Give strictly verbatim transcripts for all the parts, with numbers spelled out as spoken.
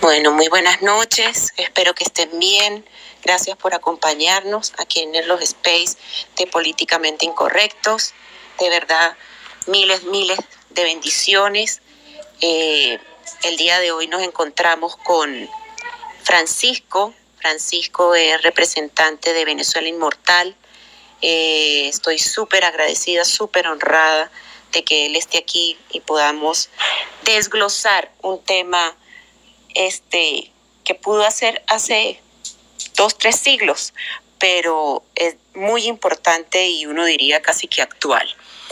Bueno, muy buenas noches, espero que estén bien. Gracias por acompañarnos aquí en los Space de Políticamente Incorrectos. De verdad, miles, miles de bendiciones. Eh, el día de hoy nos encontramos con Francisco. Francisco es representante de Venezuela Inmortal. Eh, estoy súper agradecida, súper honrada de que él esté aquí y podamos desglosar un tema este, que pudo hacer hace dos, tres siglos, pero es muy importante y uno diría casi que actual.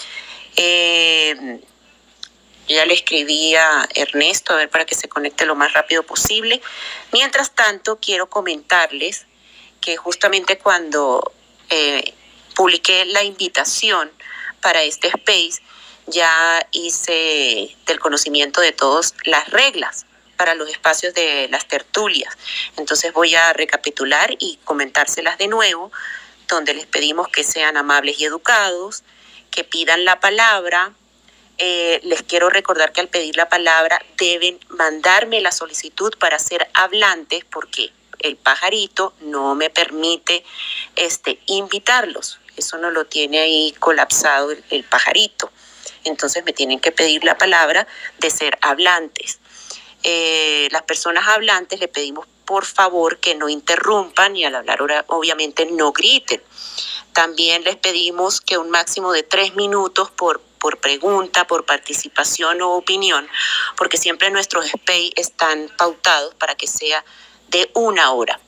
Eh, yo ya le escribí a Ernesto a ver para que se conecte lo más rápido posible. Mientras tanto, quiero comentarles que justamente cuando eh, publiqué la invitación para este space, ya hice del conocimiento de todos las reglas para los espacios de las tertulias. Entonces voy a recapitular y comentárselas de nuevo, donde les pedimos que sean amables y educados, que pidan la palabra. Eh, les quiero recordar que al pedir la palabra deben mandarme la solicitud para ser hablantes, porque el pajarito no me permite este, invitarlos. Eso no lo tiene ahí colapsado el, el pajarito. Entonces me tienen que pedir la palabra de ser hablantes. Eh, las personas hablantes le pedimos por favor que no interrumpan y al hablar obviamente no griten. También les pedimos que un máximo de tres minutos por, por pregunta, por participación o opinión, porque siempre nuestros space están pautados para que sea de una hora.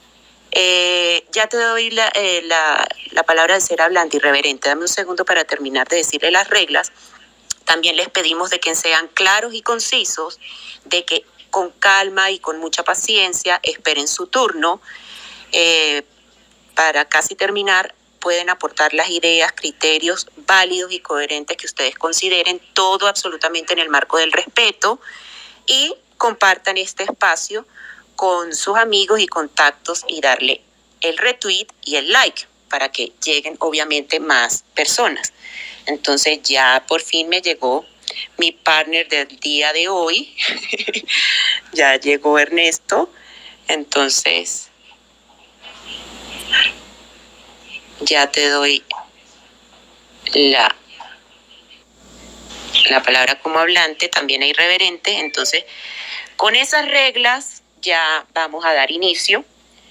Eh, ya te doy la, eh, la, la palabra de ser hablante, irreverente. Dame un segundo para terminar de decirle las reglas. También les pedimos de que sean claros y concisos, de que con calma y con mucha paciencia esperen su turno. Eh, para casi terminar, pueden aportar las ideas, criterios válidos y coherentes que ustedes consideren, todo absolutamente en el marco del respeto, y compartan este espacio con sus amigos y contactos y darle el retweet y el like para que lleguen obviamente más personas. Entonces ya por fin me llegó mi partner del día de hoy. Ya llegó Ernesto. Entonces ya te doy la, la palabra como hablante, también hay irreverente. Entonces, con esas reglas ya vamos a dar inicio.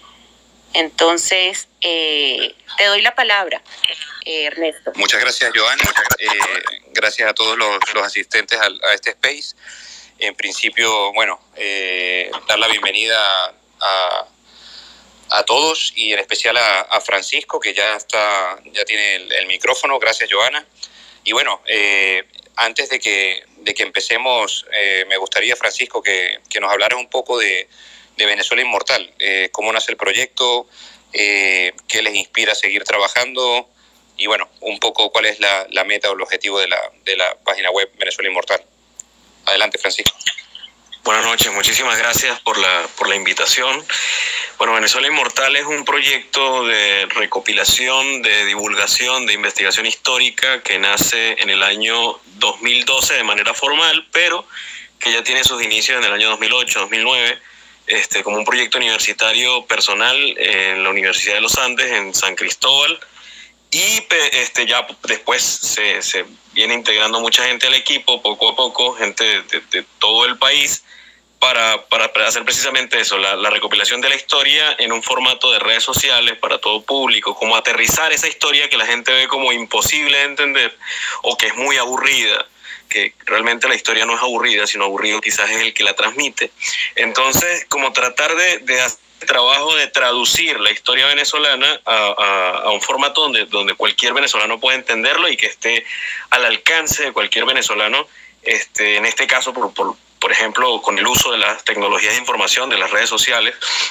Entonces, eh, te doy la palabra, eh, Ernesto. Muchas gracias, Joana. Eh, gracias a todos los, los asistentes a, a este space. En principio, bueno, eh, dar la bienvenida a, a todos y en especial a, a Francisco, que ya está, ya tiene el, el micrófono. Gracias, Joana. Y bueno, eh, antes de que, de que empecemos, eh, me gustaría, Francisco, que, que nos hablaras un poco de de Venezuela Inmortal, eh, cómo nace el proyecto, eh, qué les inspira a seguir trabajando y bueno, un poco cuál es la, la meta o el objetivo de la, de la página web Venezuela Inmortal. Adelante, Francisco. Buenas noches, muchísimas gracias por la, por la invitación. Bueno, Venezuela Inmortal es un proyecto de recopilación, de divulgación, de investigación histórica que nace en el año dos mil doce de manera formal, pero que ya tiene sus inicios en el año dos mil ocho, dos mil nueve, Este, como un proyecto universitario personal en la Universidad de los Andes, en San Cristóbal, y este, ya después se, se viene integrando mucha gente al equipo, poco a poco, gente de, de, de todo el país, para, para, para hacer precisamente eso, la, la recopilación de la historia en un formato de redes sociales para todo público, como aterrizar esa historia que la gente ve como imposible de entender o que es muy aburrida, que realmente la historia no es aburrida, sino aburrido quizás es el que la transmite. Entonces, como tratar de, de hacer el trabajo de traducir la historia venezolana a, a, a un formato donde, donde cualquier venezolano pueda entenderlo y que esté al alcance de cualquier venezolano, este, en este caso, por, por, por ejemplo, con el uso de las tecnologías de información, de las redes sociales.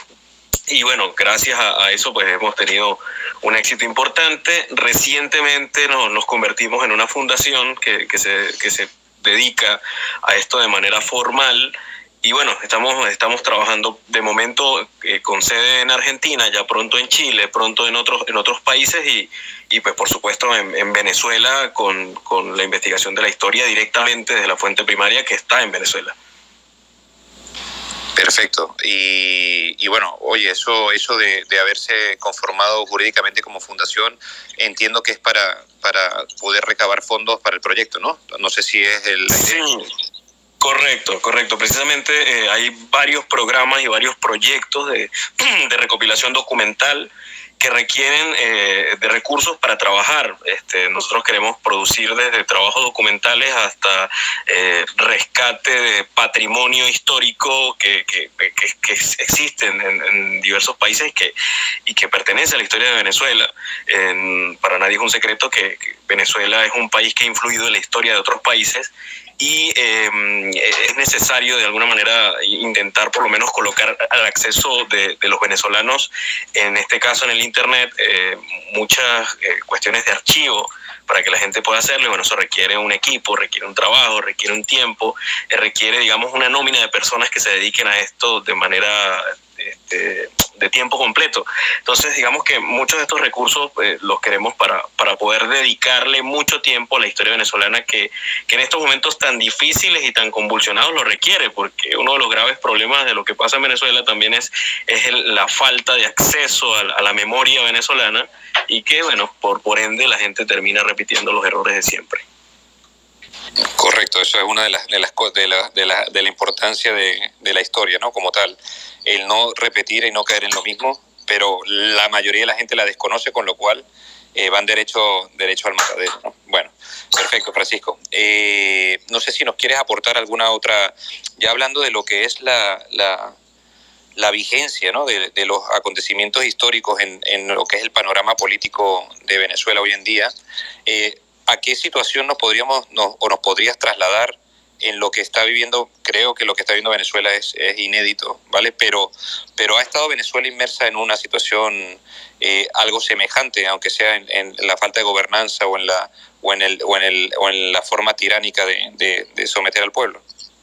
Y bueno, gracias a, a eso pues hemos tenido un éxito importante. Recientemente no, nos convertimos en una fundación que, que, se, que se dedica a esto de manera formal. Y bueno, estamos, estamos trabajando de momento eh, con sede en Argentina, ya pronto en Chile, pronto en otros, en otros países y, y pues por supuesto en, en Venezuela con, con la investigación de la historia directamente desde la fuente primaria que está en Venezuela. Perfecto. Y, y bueno, oye, eso, eso de, de haberse conformado jurídicamente como fundación, entiendo que es para, para poder recabar fondos para el proyecto, ¿no? No sé si es el... Sí. Correcto, correcto. Precisamente eh, hay varios programas y varios proyectos de, de recopilación documental que requieren eh, de recursos para trabajar. Este, nosotros queremos producir desde trabajos documentales hasta eh, rescate de patrimonio histórico que, que, que, que existe en, en diversos países que, y que pertenece a la historia de Venezuela. En, para nadie es un secreto que, que Venezuela es un país que ha influido en la historia de otros países, y eh, es necesario de alguna manera intentar por lo menos colocar al acceso de, de los venezolanos, en este caso en el internet, eh, muchas eh, cuestiones de archivo para que la gente pueda hacerlo. Y bueno, eso requiere un equipo, requiere un trabajo, requiere un tiempo, eh, requiere, digamos, una nómina de personas que se dediquen a esto de manera este, de tiempo completo. Entonces, digamos que muchos de estos recursos eh, los queremos para, para poder dedicarle mucho tiempo a la historia venezolana que, que en estos momentos tan difíciles y tan convulsionados lo requiere, porque uno de los graves problemas de lo que pasa en Venezuela también es, es el, la falta de acceso a, a la memoria venezolana, y que, bueno, por, por ende la gente termina repitiendo los errores de siempre. Correcto, eso es una de las de las de la, de la, de la importancia de, de la historia, ¿no? Como tal, el no repetir y no caer en lo mismo, pero la mayoría de la gente la desconoce, con lo cual eh, van derecho derecho al matadero, ¿no? Bueno, perfecto, Francisco. Eh, no sé si nos quieres aportar alguna otra, ya hablando de lo que es la la, la vigencia, ¿no? de, de los acontecimientos históricos en, en lo que es el panorama político de Venezuela hoy en día. Eh, ¿A qué situación nos podríamos nos, o nos podrías trasladar en lo que está viviendo? Creo que lo que está viviendo Venezuela es, es inédito, ¿vale? Pero, pero ha estado Venezuela inmersa en una situación eh, algo semejante, aunque sea en, en la falta de gobernanza o en la o en el o en el o en la forma tiránica de, de, de someter al pueblo.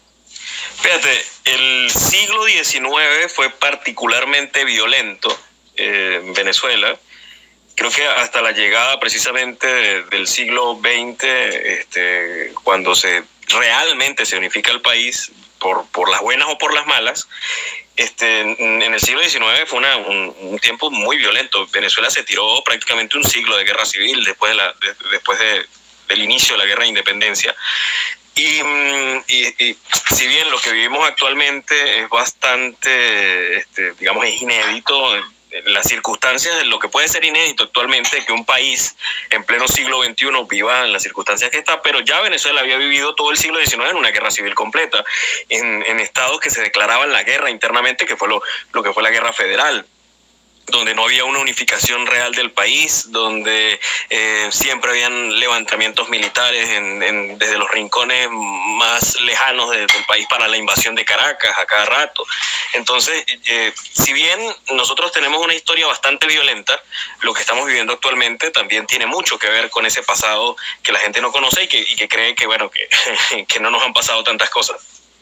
Fíjate, el siglo diecinueve fue particularmente violento eh, en Venezuela. Creo que hasta la llegada precisamente de, del siglo veinte, este, cuando se realmente se unifica el país, por, por las buenas o por las malas, este, en el siglo diecinueve fue una, un, un tiempo muy violento. Venezuela se tiró prácticamente un siglo de guerra civil después, de la, de, después de, del inicio de la guerra de independencia. Y, y, y si bien lo que vivimos actualmente es bastante, este, digamos, es inédito, las circunstancias de lo que puede ser inédito actualmente, que un país en pleno siglo veintiuno viva en las circunstancias que está, pero ya Venezuela había vivido todo el siglo diecinueve en una guerra civil completa, en, en estados que se declaraban la guerra internamente, que fue lo, lo que fue la guerra federal, donde no había una unificación real del país, donde eh, siempre habían levantamientos militares en, en, desde los rincones más lejanos de, del país para la invasión de Caracas a cada rato. Entonces, eh, si bien nosotros tenemos una historia bastante violenta, lo que estamos viviendo actualmente también tiene mucho que ver con ese pasado que la gente no conoce y que, y que cree que, bueno, que, que no nos han pasado tantas cosas.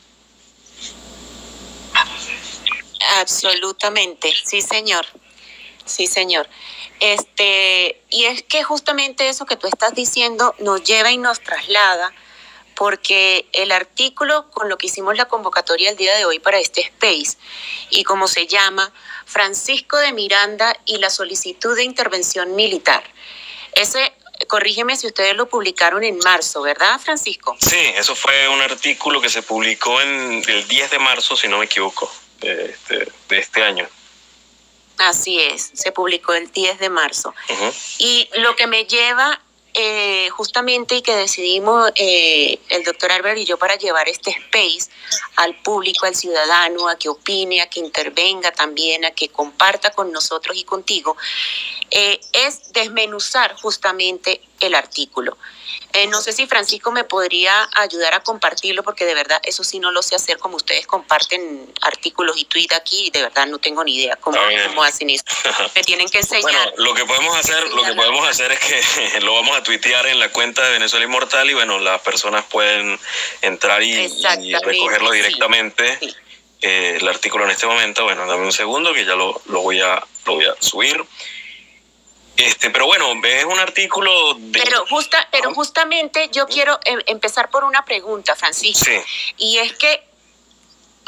Absolutamente, sí, señor. Sí, señor. Este, y es que justamente eso que tú estás diciendo nos lleva y nos traslada, porque el artículo con lo que hicimos la convocatoria el día de hoy para este space, y como se llama, Francisco de Miranda y la solicitud de intervención militar. Ese, corrígeme si ustedes lo publicaron en marzo, ¿verdad, Francisco? Sí, eso fue un artículo que se publicó en el diez de marzo, si no me equivoco, de este, de este año. Así es, se publicó el diez de marzo. Uh-huh. Y lo que me lleva eh, justamente y que decidimos eh, el doctor Albert y yo para llevar este space al público, al ciudadano, a que opine, a que intervenga también, a que comparta con nosotros y contigo, eh, es desmenuzar justamente el artículo. Eh, no sé si Francisco me podría ayudar a compartirlo, porque de verdad eso sí no lo sé hacer como ustedes comparten artículos y tweets aquí, de verdad no tengo ni idea cómo, cómo hacen eso. Me tienen que enseñar. Bueno, lo que podemos hacer, lo que podemos hacer es que lo vamos a tuitear en la cuenta de Venezuela Inmortal y bueno, las personas pueden entrar y, y recogerlo directamente. Sí, sí. Eh, el artículo en este momento, bueno, dame un segundo que ya lo, lo, voy, a, lo voy a subir. Este, pero bueno, es un artículo de... Pero, justa, pero justamente yo quiero eh, empezar por una pregunta, Francisco. Sí. Y es que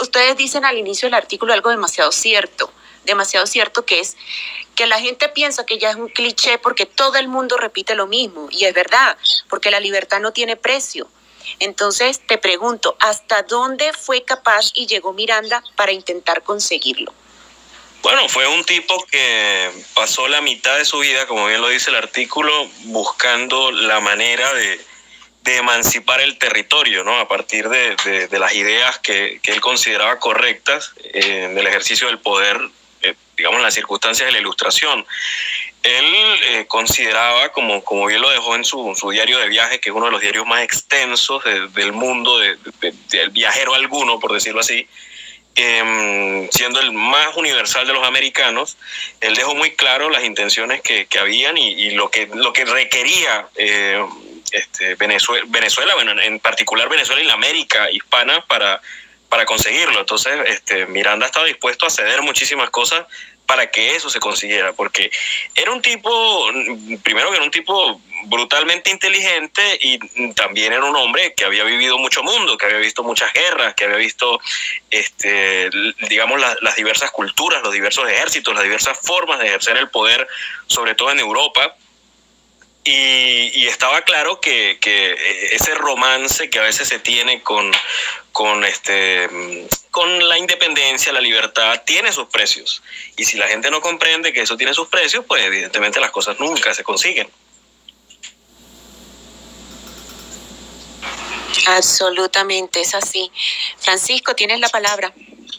ustedes dicen al inicio del artículo algo demasiado cierto, demasiado cierto, que es que la gente piensa que ya es un cliché porque todo el mundo repite lo mismo, y es verdad, porque la libertad no tiene precio. Entonces te pregunto, ¿hasta dónde fue capaz y llegó Miranda para intentar conseguirlo? Bueno, fue un tipo que pasó la mitad de su vida, como bien lo dice el artículo, buscando la manera de, de emancipar el territorio, ¿no? A partir de, de, de las ideas que, que él consideraba correctas eh, del ejercicio del poder, eh, digamos, en las circunstancias de la Ilustración. Él eh, consideraba, como, como bien lo dejó en su, su diario de viaje, que es uno de los diarios más extensos de, del mundo, de, de, del viajero alguno, por decirlo así, Eh, siendo el más universal de los americanos, él dejó muy claro las intenciones que, que habían y, y lo que lo que requería eh, este, Venezuela, Venezuela, bueno, en particular Venezuela y la América hispana para, para conseguirlo. Entonces, este, Miranda estaba dispuesto a ceder muchísimas cosas para que eso se consiguiera, porque era un tipo, primero que era un tipo brutalmente inteligente, y también era un hombre que había vivido mucho mundo, que había visto muchas guerras, que había visto, este, digamos, las, las diversas culturas, los diversos ejércitos, las diversas formas de ejercer el poder, sobre todo en Europa. Y, y estaba claro que, que ese romance que a veces se tiene con, con, este, con la independencia, la libertad, tiene sus precios. Y si la gente no comprende que eso tiene sus precios, pues evidentemente las cosas nunca se consiguen. Absolutamente, es así. Francisco, tienes la palabra.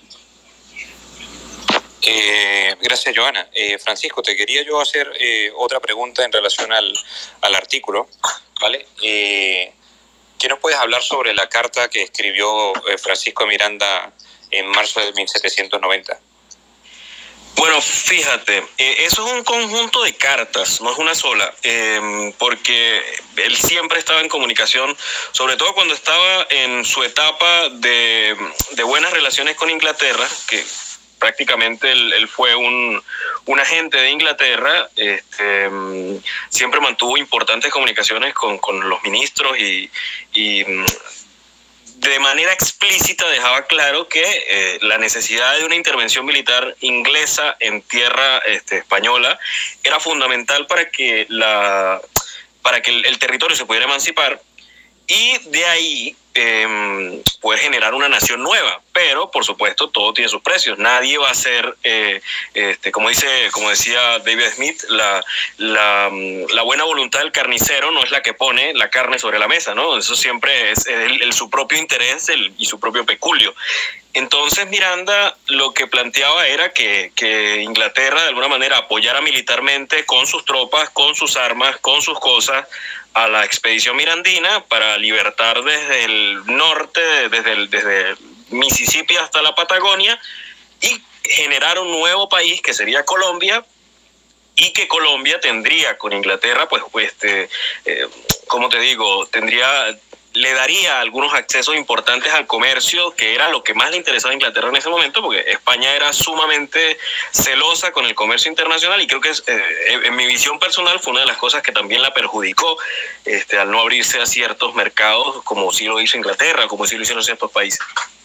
Eh, gracias, Joana. Eh, Francisco, te quería yo hacer eh, otra pregunta en relación al, al artículo, ¿vale? Eh, ¿Qué nos puedes hablar sobre la carta que escribió eh, Francisco Miranda en marzo de mil setecientos noventa? Bueno, fíjate, eh, eso es un conjunto de cartas, no es una sola, eh, porque él siempre estaba en comunicación, sobre todo cuando estaba en su etapa de, de buenas relaciones con Inglaterra, que prácticamente él, él fue un, un agente de Inglaterra. Este, siempre mantuvo importantes comunicaciones con, con los ministros y, y de manera explícita dejaba claro que eh, la necesidad de una intervención militar inglesa en tierra este, española era fundamental para que, la, para que el, el territorio se pudiera emancipar, y de ahí eh, poder generar una nación nueva. Pero, por supuesto, todo tiene sus precios. Nadie va a ser, eh, este, como dice, como decía David Smith, la, la, la buena voluntad del carnicero no es la que pone la carne sobre la mesa, ¿no? Eso siempre es el, el, su propio interés el, y su propio peculio. Entonces Miranda lo que planteaba era que, que Inglaterra de alguna manera apoyara militarmente con sus tropas, con sus armas, con sus cosas, a la expedición mirandina para libertar desde el norte, desde, el, desde Mississippi hasta la Patagonia, y generar un nuevo país que sería Colombia, y que Colombia tendría con Inglaterra, pues, pues este, eh, como te digo, tendría... le daría algunos accesos importantes al comercio, que era lo que más le interesaba a Inglaterra en ese momento, porque España era sumamente celosa con el comercio internacional, y creo que es, eh, en mi visión personal fue una de las cosas que también la perjudicó, este, al no abrirse a ciertos mercados, como sí lo hizo Inglaterra, como sí lo hicieron ciertos países.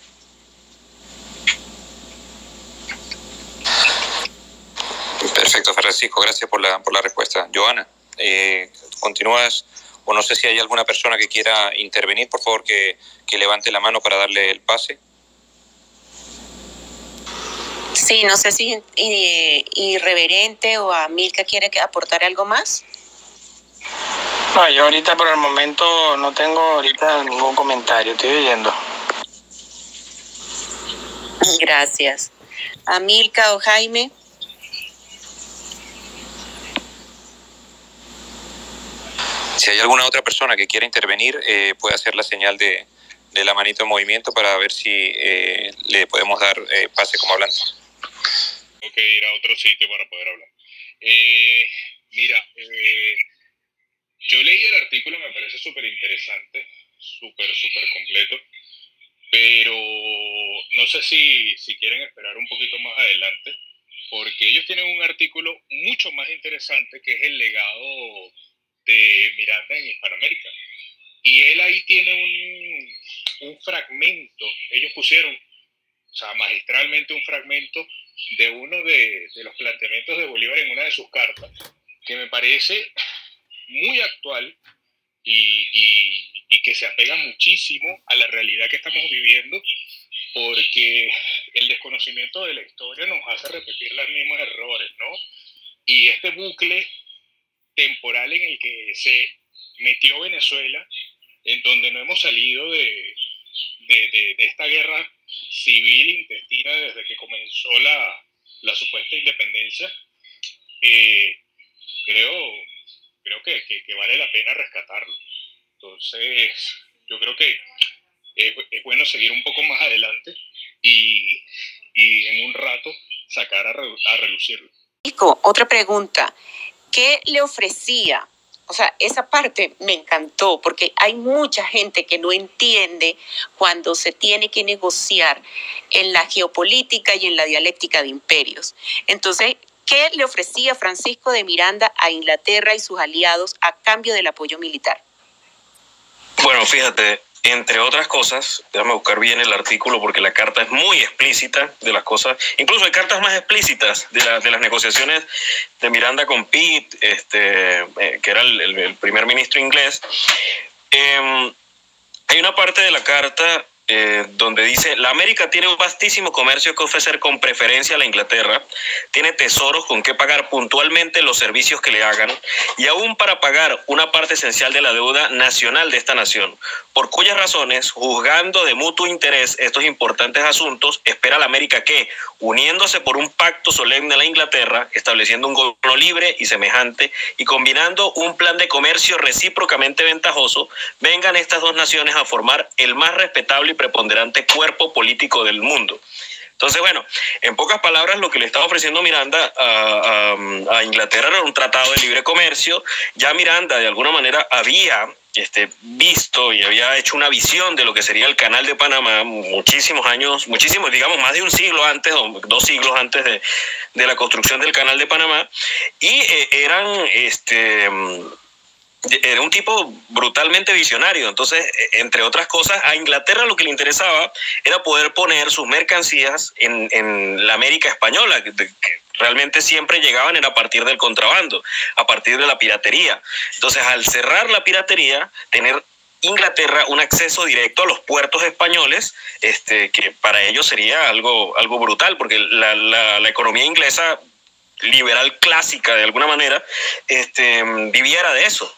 Perfecto, Francisco, gracias por la, por la respuesta. Joana, eh, continúas. O no sé si hay alguna persona que quiera intervenir, por favor, que, que levante la mano para darle el pase. Sí, no sé si eh, Irreverente o Amilca quiere aportar algo más. No, yo ahorita por el momento no tengo ahorita ningún comentario, estoy oyendo. Gracias. Amilca o Jaime. Si hay alguna otra persona que quiera intervenir, eh, puede hacer la señal de, de la manito en movimiento para ver si eh, le podemos dar eh, pase como hablante. Tengo que ir a otro sitio para poder hablar. Eh, mira, eh, yo leí el artículo, me parece súper interesante, súper, súper completo, pero no sé si, si quieren esperar un poquito más adelante, porque ellos tienen un artículo mucho más interesante que es el legado de Miranda en Hispanoamérica. Y él ahí tiene un, un fragmento, ellos pusieron o sea, magistralmente un fragmento de uno de, de los planteamientos de Bolívar en una de sus cartas, que me parece muy actual y, y, y que se apega muchísimo a la realidad que estamos viviendo, porque el desconocimiento de la historia nos hace repetir los mismos errores, ¿no? Y este bucle temporal en el que se metió Venezuela, en donde no hemos salido de, de, de, de esta guerra civil intestina desde que comenzó la, la supuesta independencia, eh, creo, creo que, que, que vale la pena rescatarlo. Entonces, yo creo que es, es bueno seguir un poco más adelante y, y en un rato sacar a, re, a relucirlo. Nico, otra pregunta. ¿Qué le ofrecía? O sea, esa parte me encantó porque hay mucha gente que no entiende cuando se tiene que negociar en la geopolítica y en la dialéctica de imperios. Entonces, ¿qué le ofrecía Francisco de Miranda a Inglaterra y sus aliados a cambio del apoyo militar? Bueno, fíjate, entre otras cosas, déjame buscar bien el artículo porque la carta es muy explícita de las cosas, incluso hay cartas más explícitas de, la, de las negociaciones de Miranda con Pitt, este, eh, que era el, el, el primer ministro inglés. Eh, hay una parte de la carta eh, donde dice: la América tiene un vastísimo comercio que ofrecer con preferencia a la Inglaterra, tiene tesoros con que pagar puntualmente los servicios que le hagan, y aún para pagar una parte esencial de la deuda nacional de esta nación, por cuyas razones, juzgando de mutuo interés estos importantes asuntos, espera la América que, uniéndose por un pacto solemne a la Inglaterra, estableciendo un gobierno libre y semejante, y combinando un plan de comercio recíprocamente ventajoso, vengan estas dos naciones a formar el más respetable y preponderante cuerpo político del mundo. Entonces, bueno, en pocas palabras, lo que le estaba ofreciendo Miranda a, a, a Inglaterra era un tratado de libre comercio. Ya Miranda, de alguna manera, había este, visto y había hecho una visión de lo que sería el Canal de Panamá muchísimos años, muchísimos, digamos, más de un siglo antes, o dos siglos antes de, de la construcción del Canal de Panamá, y eh, eran... este Era un tipo brutalmente visionario. Entonces, entre otras cosas, a Inglaterra lo que le interesaba era poder poner sus mercancías en, en la América española, que, que realmente siempre llegaban era a partir del contrabando, a partir de la piratería. Entonces, al cerrar la piratería, tener Inglaterra un acceso directo a los puertos españoles, este, que para ellos sería algo, algo brutal, porque la, la, la economía inglesa liberal clásica, de alguna manera, este, viviera de eso.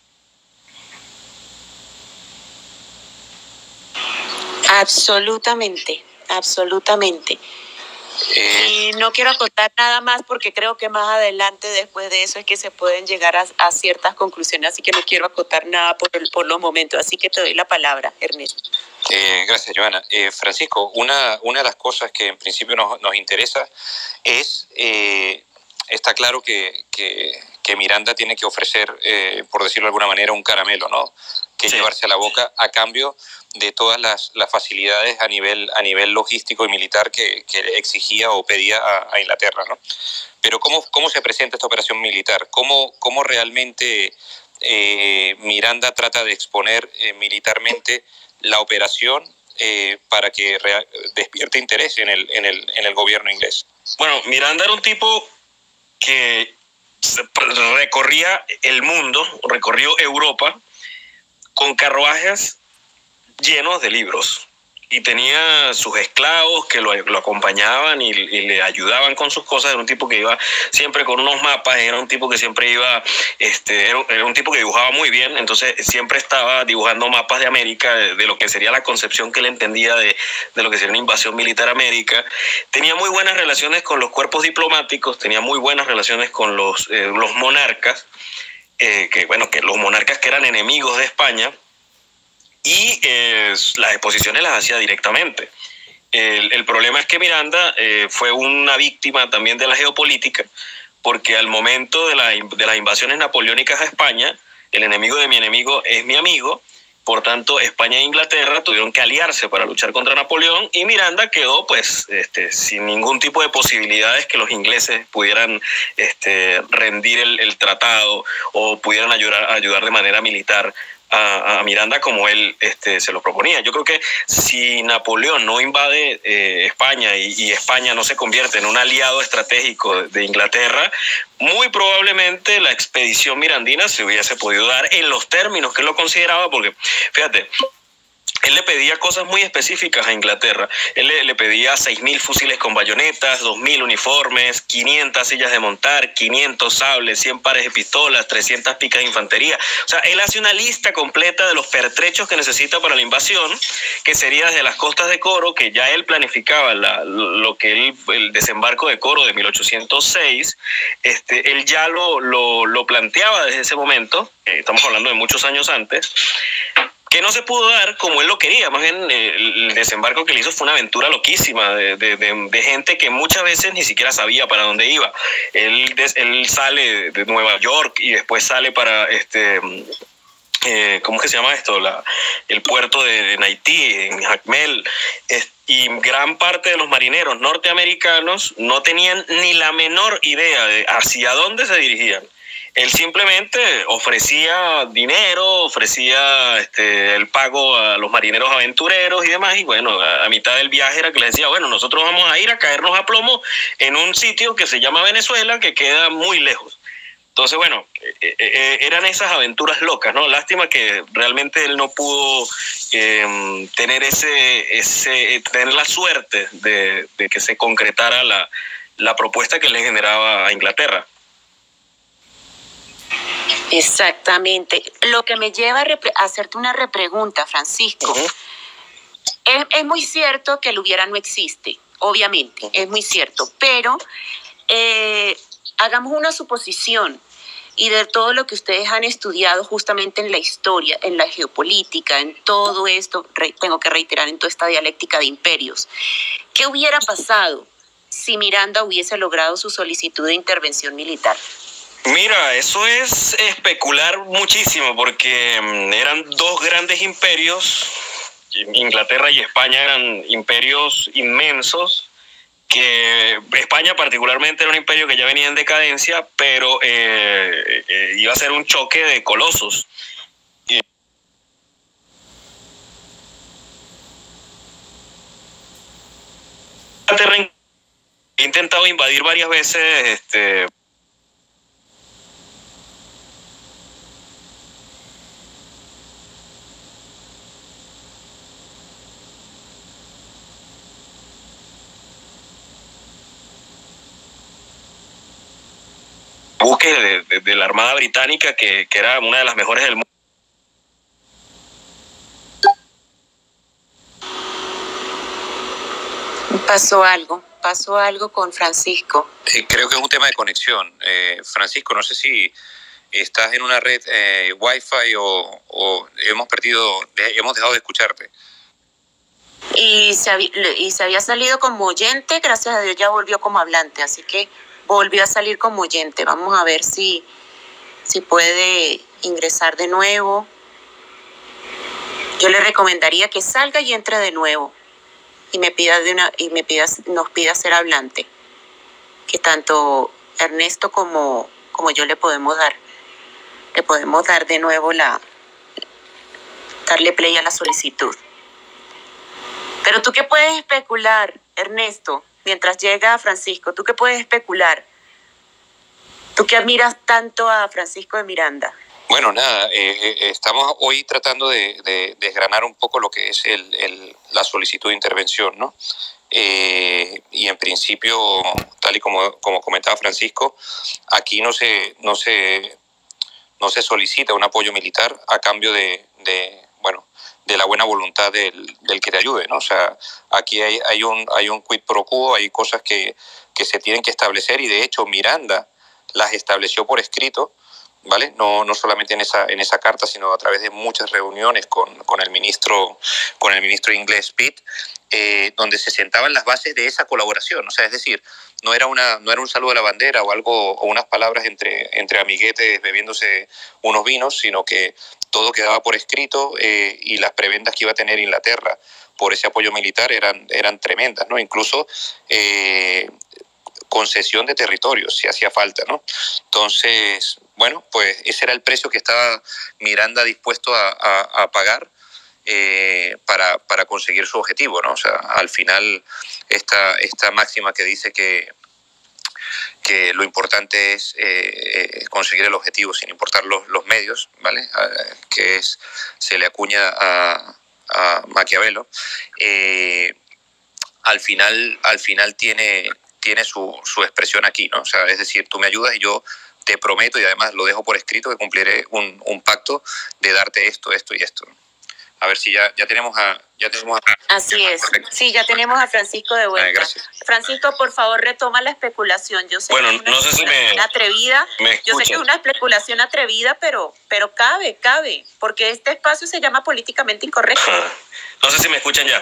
Absolutamente, absolutamente. Eh, y no quiero acotar nada más porque creo que más adelante, después de eso, es que se pueden llegar a, a ciertas conclusiones, así que no quiero acotar nada por, por los momentos, así que te doy la palabra, Ernesto. Eh, gracias, Joana. Eh, Francisco, una, una de las cosas que en principio nos, nos interesa es, eh, está claro que, que, que Miranda tiene que ofrecer, eh, por decirlo de alguna manera, un caramelo, ¿no? Que sí. Llevarse a la boca a cambio de todas las, las facilidades a nivel, a nivel logístico y militar que, que exigía o pedía a, a Inglaterra, ¿no? Pero ¿cómo, cómo se presenta esta operación militar? ¿Cómo, cómo realmente eh, Miranda trata de exponer eh, militarmente la operación eh, para que rea- despierte interés en el, en, el, en el gobierno inglés? Bueno, Miranda era un tipo que recorría el mundo, recorrió Europa con carruajes llenos de libros, y tenía sus esclavos que lo, lo acompañaban y, y le ayudaban con sus cosas. Era un tipo que iba siempre con unos mapas, era un tipo que siempre iba, este, era, era un tipo que dibujaba muy bien, entonces siempre estaba dibujando mapas de América, de, de lo que sería la concepción que él entendía de, de lo que sería una invasión militar a América. Tenía muy buenas relaciones con los cuerpos diplomáticos, tenía muy buenas relaciones con los, eh, los monarcas, eh, que bueno, que los monarcas que eran enemigos de España, y eh, las exposiciones las hacía directamente. El, el problema es que Miranda eh, fue una víctima también de la geopolítica, porque al momento de, la, de las invasiones napoleónicas a España, el enemigo de mi enemigo es mi amigo. Por tanto, España e Inglaterra tuvieron que aliarse para luchar contra Napoleón, y Miranda quedó pues este, sin ningún tipo de posibilidades que los ingleses pudieran este, rendir el, el tratado o pudieran ayudar, ayudar de manera militar a, a Miranda como él este, se lo proponía. Yo creo que si Napoleón no invade eh, España y, y España no se convierte en un aliado estratégico de Inglaterra, muy probablemente la expedición mirandina se hubiese podido dar en los términos que él lo consideraba, porque fíjate, él le pedía cosas muy específicas a Inglaterra. Él le, le pedía seis mil fusiles con bayonetas, dos mil uniformes, quinientas sillas de montar, quinientos sables, cien pares de pistolas, trescientas picas de infantería. O sea, él hace una lista completa de los pertrechos que necesita para la invasión, que sería desde las costas de Coro, que ya él planificaba la, lo que él, el desembarco de Coro de mil ochocientos seis, este, él ya lo, lo, lo planteaba desde ese momento, eh, estamos hablando de muchos años antes, que no se pudo dar como él lo quería. Más bien el desembarco que le hizo fue una aventura loquísima de, de, de, de gente que muchas veces ni siquiera sabía para dónde iba. Él, él sale de Nueva York y después sale para este eh, ¿cómo es que se llama esto? La, el puerto de, de Haití, en Jacmel, es, y gran parte de los marineros norteamericanos no tenían ni la menor idea de hacia dónde se dirigían. Él simplemente ofrecía dinero, ofrecía este, el pago a los marineros aventureros y demás, y bueno, a, a mitad del viaje era que les decía, bueno, nosotros vamos a ir a caernos a plomo en un sitio que se llama Venezuela, que queda muy lejos. Entonces, bueno, eh, eh, eran esas aventuras locas, ¿no? Lástima que realmente él no pudo eh, tener ese, ese, tener la suerte de, de que se concretara la, la propuesta que le generaba a Inglaterra. Exactamente. Lo que me lleva a, a hacerte una repregunta, Francisco. Uh-huh. es, es muy cierto que el hubiera no existe, obviamente, uh-huh. es muy cierto, pero eh, hagamos una suposición y de todo lo que ustedes han estudiado justamente en la historia, en la geopolítica, en todo esto, re, tengo que reiterar, en toda esta dialéctica de imperios. ¿Qué hubiera pasado si Miranda hubiese logrado su solicitud de intervención militar? Mira, eso es especular muchísimo porque eran dos grandes imperios, Inglaterra y España eran imperios inmensos, que España particularmente era un imperio que ya venía en decadencia, pero eh, eh, iba a ser un choque de colosos. Inglaterra ha intentado invadir varias veces este, buque de, de, de la Armada Británica, que, que era una de las mejores del mundo. Pasó algo, pasó algo con Francisco. Eh, creo que es un tema de conexión. Eh, Francisco, no sé si estás en una red eh, Wi-Fi o, o hemos perdido, hemos dejado de escucharte. Y se, había, y se había salido como oyente, gracias a Dios ya volvió como hablante, así que volvió a salir como oyente. Vamos a ver si, si puede ingresar de nuevo. Yo le recomendaría que salga y entre de nuevo y me pida de una y me pida, nos pida ser hablante, que tanto Ernesto como, como yo le podemos dar. Le podemos dar de nuevo la darle play a la solicitud. Pero tú qué puedes especular, Ernesto, mientras llega Francisco, ¿tú qué puedes especular? ¿Tú que admiras tanto a Francisco de Miranda? Bueno, nada, eh, eh, estamos hoy tratando de, de desgranar un poco lo que es el, el, la solicitud de intervención, ¿no? Eh, y en principio, tal y como, como comentaba Francisco, aquí no se, no, se, no se solicita un apoyo militar a cambio de, de bueno, de la buena voluntad del, del que te ayude, ¿no? O sea, aquí hay, hay, un, hay un quid pro quo, hay cosas que, que se tienen que establecer y de hecho Miranda las estableció por escrito, ¿vale? No, no solamente en esa, en esa carta, sino a través de muchas reuniones con, con, el, ministro, con el ministro inglés Pitt, eh, donde se sentaban las bases de esa colaboración. O sea, es decir, no era, una, no era un saludo a la bandera o algo o unas palabras entre, entre amiguetes bebiéndose unos vinos, sino que todo quedaba por escrito eh, y las prebendas que iba a tener Inglaterra por ese apoyo militar eran, eran tremendas, ¿no? Incluso eh, concesión de territorios, si hacía falta, ¿no? Entonces, bueno, pues ese era el precio que estaba Miranda dispuesto a, a, a pagar eh, para, para conseguir su objetivo, ¿no? O sea, al final, esta, esta máxima que dice que, que lo importante es eh, conseguir el objetivo sin importar los, los medios, ¿vale? Eh, que es, se le acuña a, a Maquiavelo, eh, al final, al final tiene, tiene su, su expresión aquí, ¿no? O sea, es decir, tú me ayudas y yo te prometo, y además lo dejo por escrito, que cumpliré un, un pacto de darte esto, esto y esto. A ver si ya, ya tenemos a... Ya tenemos a Así es. Sí, ya tenemos a Francisco de vuelta. Ay, gracias. Francisco, por favor, retoma la especulación. Yo sé bueno, que es una no sé si me... atrevida. Me Yo sé que es una especulación atrevida, pero, pero cabe, cabe. Porque este espacio se llama políticamente incorrecto. No sé si me escuchan ya.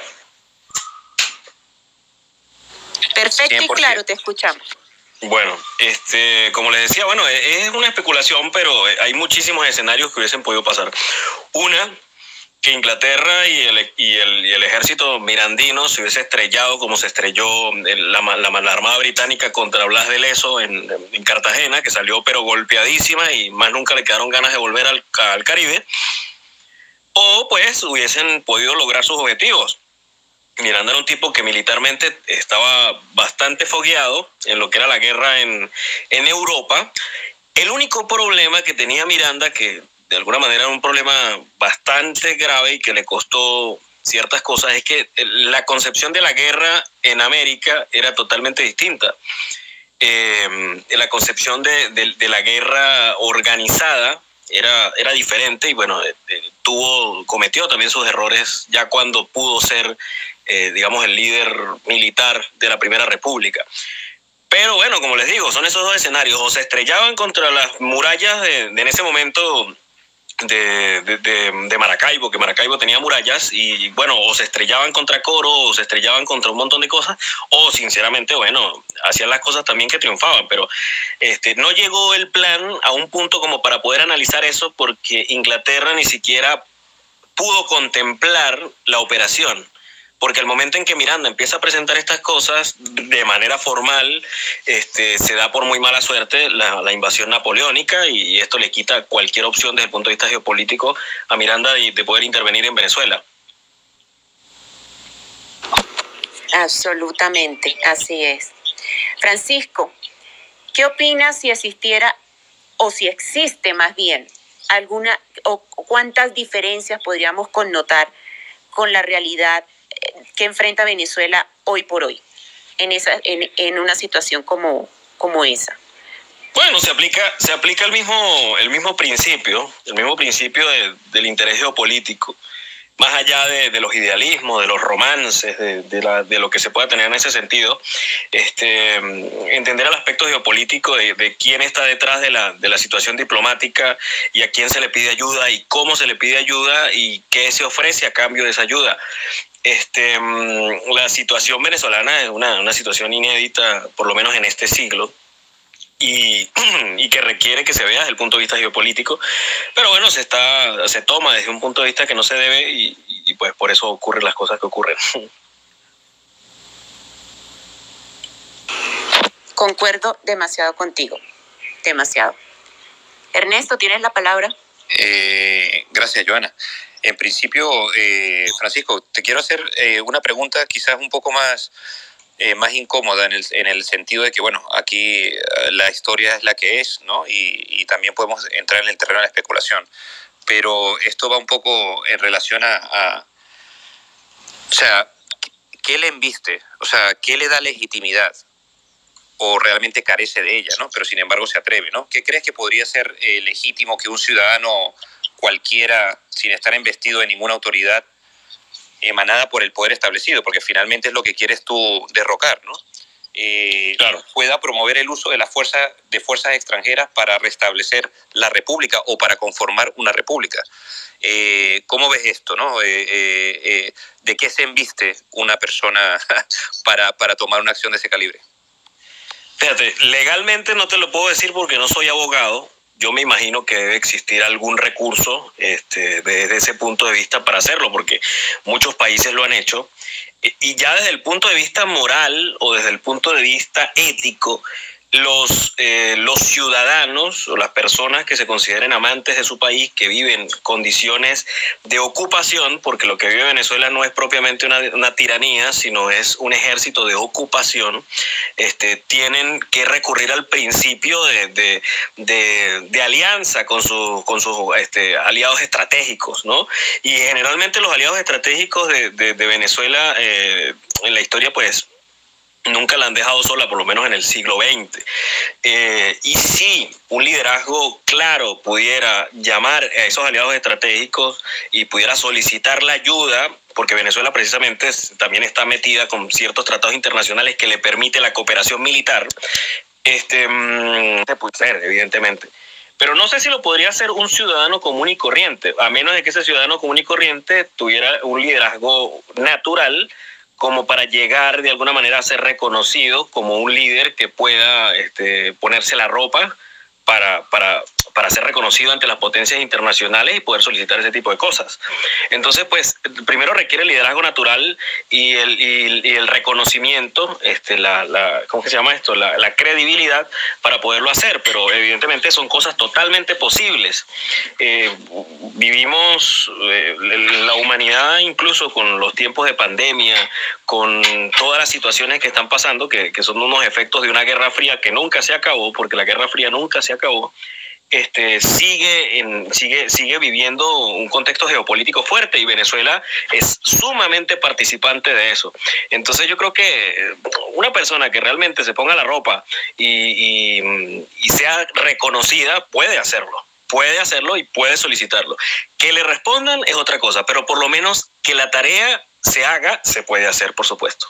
Perfecto cien por ciento. y claro, te escuchamos. Bueno, este, como les decía, bueno, es una especulación, pero hay muchísimos escenarios que hubiesen podido pasar. Una, que Inglaterra y el, y el, y el ejército mirandino se hubiese estrellado como se estrelló la, la, la Armada Británica contra Blas de Lezo en, en Cartagena, que salió pero golpeadísima y más nunca le quedaron ganas de volver al, al Caribe. O pues hubiesen podido lograr sus objetivos. Miranda era un tipo que militarmente estaba bastante fogueado en lo que era la guerra en, en Europa. El único problema que tenía Miranda, que de alguna manera era un problema bastante grave y que le costó ciertas cosas, es que la concepción de la guerra en América era totalmente distinta. Eh, la concepción de, de, de la guerra organizada era, era diferente y bueno, eh, tuvo, cometió también sus errores ya cuando pudo ser, eh, digamos, el líder militar de la Primera República. Pero bueno, como les digo, son esos dos escenarios. O se estrellaban contra las murallas de, de en ese momento de, de, de, de Maracaibo, que Maracaibo tenía murallas, y bueno, o se estrellaban contra Coro, o se estrellaban contra un montón de cosas, o sinceramente, bueno, hacían las cosas también que triunfaban, pero este, no llegó el plan a un punto como para poder analizar eso, porque Inglaterra ni siquiera pudo contemplar la operación. Porque al momento en que Miranda empieza a presentar estas cosas de manera formal, este, se da por muy mala suerte la, la invasión napoleónica y esto le quita cualquier opción desde el punto de vista geopolítico a Miranda de, de poder intervenir en Venezuela. Absolutamente, así es. Francisco, ¿qué opinas si existiera, o si existe más bien, alguna, o cuántas diferencias podríamos connotar con la realidad que enfrenta Venezuela hoy por hoy, en esa, en, en una situación como, como esa? Bueno, se aplica, se aplica el mismo, el mismo principio, el mismo principio de, del interés geopolítico, más allá de, de los idealismos, de los romances, de, de, la, de lo que se pueda tener en ese sentido, este, entender el aspecto geopolítico de, de quién está detrás de la, de la situación diplomática y a quién se le pide ayuda y cómo se le pide ayuda y qué se ofrece a cambio de esa ayuda. Este, la situación venezolana es una, una situación inédita, por lo menos en este siglo, y, y que requiere que se vea desde el punto de vista geopolítico, pero bueno, se está se toma desde un punto de vista que no se debe y, y pues por eso ocurren las cosas que ocurren. Concuerdo demasiado contigo, demasiado. Ernesto, ¿tienes la palabra? Eh, gracias, Joana. En principio, eh, Francisco, te quiero hacer eh, una pregunta quizás un poco más, eh, más incómoda en el, en el sentido de que, bueno, aquí eh, la historia es la que es, ¿no? Y, y también podemos entrar en el terreno de la especulación. Pero esto va un poco en relación a, a... O sea, ¿qué le embiste? O sea, ¿qué le da legitimidad? O realmente carece de ella, ¿no? Pero sin embargo se atreve, ¿no? ¿Qué crees que podría ser eh, legítimo que un ciudadano cualquiera, sin estar investido de ninguna autoridad emanada por el poder establecido, porque finalmente es lo que quieres tú derrocar, ¿no? Eh, claro. Pueda promover el uso de las fuerzas de fuerzas extranjeras para restablecer la república o para conformar una república? Eh, ¿Cómo ves esto, no? Eh, eh, eh, ¿De qué se embiste una persona para, para tomar una acción de ese calibre? Fíjate, legalmente no te lo puedo decir porque no soy abogado. Yo me imagino que debe existir algún recurso este, desde ese punto de vista para hacerlo, porque muchos países lo han hecho. y ya desde el punto de vista moral o desde el punto de vista ético, los, eh, los ciudadanos o las personas que se consideren amantes de su país, que viven condiciones de ocupación, porque lo que vive Venezuela no es propiamente una, una tiranía, sino es un ejército de ocupación, este, tienen que recurrir al principio de, de, de, de alianza con, su, con sus este, aliados estratégicos, ¿no? Y generalmente los aliados estratégicos de, de, de Venezuela eh, en la historia, pues, nunca la han dejado sola, por lo menos en el siglo veinte. Eh, y si un liderazgo claro pudiera llamar a esos aliados estratégicos y pudiera solicitar la ayuda, porque Venezuela precisamente también está metida con ciertos tratados internacionales que le permite la cooperación militar, este, se puede hacer, evidentemente. Pero no sé si lo podría hacer un ciudadano común y corriente, a menos de que ese ciudadano común y corriente tuviera un liderazgo natural, como para llegar de alguna manera a ser reconocido como un líder que pueda este, ponerse la ropa para, para, para ser reconocido ante las potencias internacionales y poder solicitar ese tipo de cosas. Entonces, pues, primero requiere el liderazgo natural y el, y, y el reconocimiento, este, la, la, ¿cómo se llama esto? La, la credibilidad para poderlo hacer, pero evidentemente son cosas totalmente posibles. Eh, vivimos eh, la humanidad, incluso con los tiempos de pandemia, con todas las situaciones que están pasando, que, que son unos efectos de una guerra fría que nunca se acabó, porque la guerra fría nunca se acabó, este, sigue, en, sigue, sigue viviendo un contexto geopolítico fuerte y Venezuela es sumamente participante de eso. Entonces yo creo que una persona que realmente se ponga la ropa y, y, y sea reconocida puede hacerlo. Puede hacerlo y puede solicitarlo. Que le respondan es otra cosa, pero por lo menos que la tarea se haga, se puede hacer, por supuesto.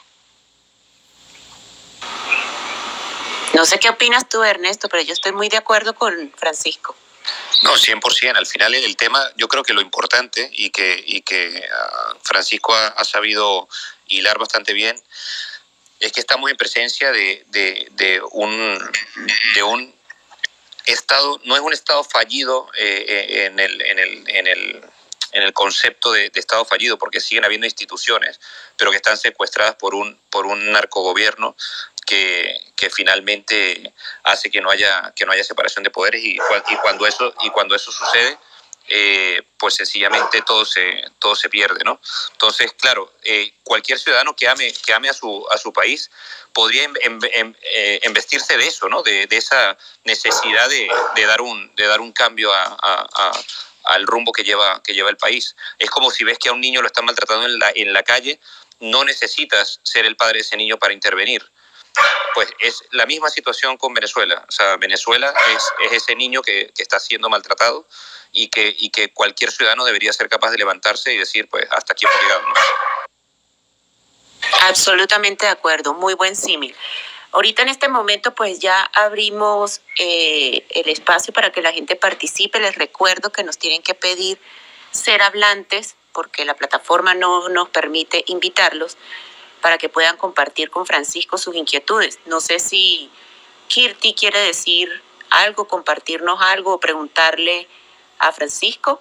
No sé qué opinas tú, Ernesto, pero yo estoy muy de acuerdo con Francisco. No, cien por ciento. Al final el tema, yo creo que lo importante y que, y que uh, Francisco ha, ha sabido hilar bastante bien, es que estamos en presencia de, de, de, un, de un Estado, no es un Estado fallido eh, en, el, en, el, en, el, en el concepto de, de Estado fallido, porque siguen habiendo instituciones, pero que están secuestradas por un, por un narcogobierno que, que finalmente hace que no haya, que no haya separación de poderes y, y, cuando, eso, y cuando eso sucede, eh, pues sencillamente todo se, todo se pierde, ¿no? Entonces, claro, eh, cualquier ciudadano que ame, que ame a, su, a su país podría em, em, em, eh, embestirse de eso, ¿no? De, de esa necesidad de, de, dar un, de dar un cambio a, a, a, al rumbo que lleva, que lleva el país. Es como si ves que a un niño lo están maltratando en la, en la calle, no necesitas ser el padre de ese niño para intervenir. Pues es la misma situación con Venezuela. O sea, Venezuela es, es ese niño que, que está siendo maltratado y que, y que cualquier ciudadano debería ser capaz de levantarse y decir, pues, hasta aquí hemos llegado, ¿no? Absolutamente de acuerdo, muy buen símil. Ahorita en este momento pues ya abrimos eh, el espacio para que la gente participe. Les recuerdo que nos tienen que pedir ser hablantes porque la plataforma no nos permite invitarlos, para que puedan compartir con Francisco sus inquietudes. No sé si Kirti quiere decir algo, compartirnos algo o preguntarle a Francisco.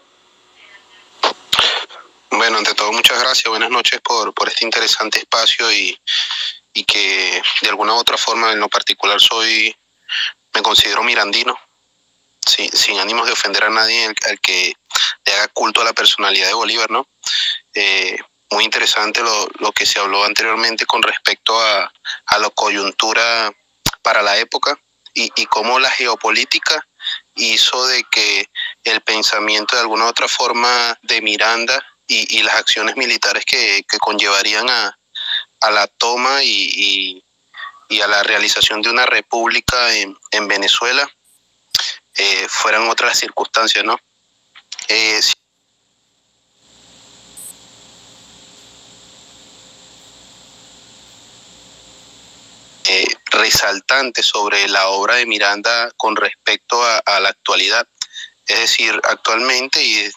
Bueno, ante todo, muchas gracias. Buenas noches por, por este interesante espacio y, y que de alguna u otra forma, en lo particular, soy, me considero mirandino, sí, sin ánimos de ofender a nadie al, al que le haga culto a la personalidad de Bolívar, ¿no? Eh, Muy interesante lo, lo que se habló anteriormente con respecto a, a la coyuntura para la época y, y cómo la geopolítica hizo de que el pensamiento de alguna u otra forma de Miranda y, y las acciones militares que, que conllevarían a, a la toma y, y, y a la realización de una república en, en Venezuela eh, fueran otras circunstancias, ¿no? Eh, Eh, resaltante sobre la obra de Miranda con respecto a, a la actualidad. Es decir, actualmente, y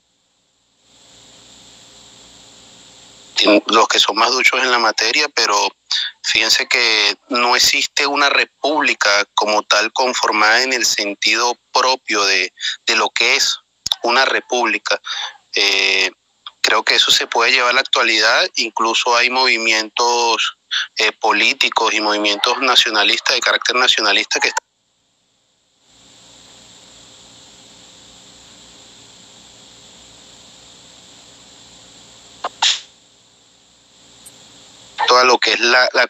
los que son más duchos en la materia, pero fíjense que no existe una república como tal conformada en el sentido propio de, de lo que es una república. Eh, creo que eso se puede llevar a la actualidad. Incluso hay movimientos eh, políticos y movimientos nacionalistas, de carácter nacionalista, que están toda lo que es la, la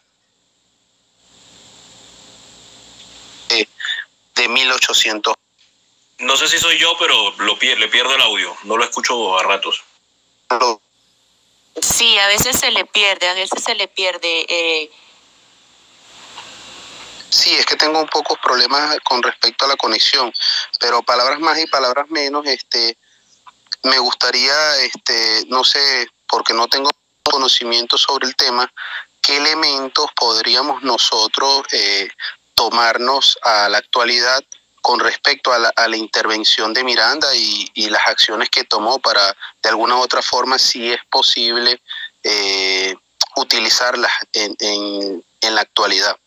eh, de mil ochocientos. No sé si soy yo, pero lo pier le pierdo el audio, no lo escucho a ratos. Sí, a veces se le pierde, a veces se le pierde. Eh... Sí, es que tengo un pocos problemas con respecto a la conexión, pero palabras más y palabras menos, este, me gustaría, este, no sé, porque no tengo conocimiento sobre el tema, qué elementos podríamos nosotros eh, tomarnos a la actualidad con respecto a la, a la intervención de Miranda y, y las acciones que tomó para, de alguna u otra forma, si es posible eh, utilizarlas en, en, en la actualidad.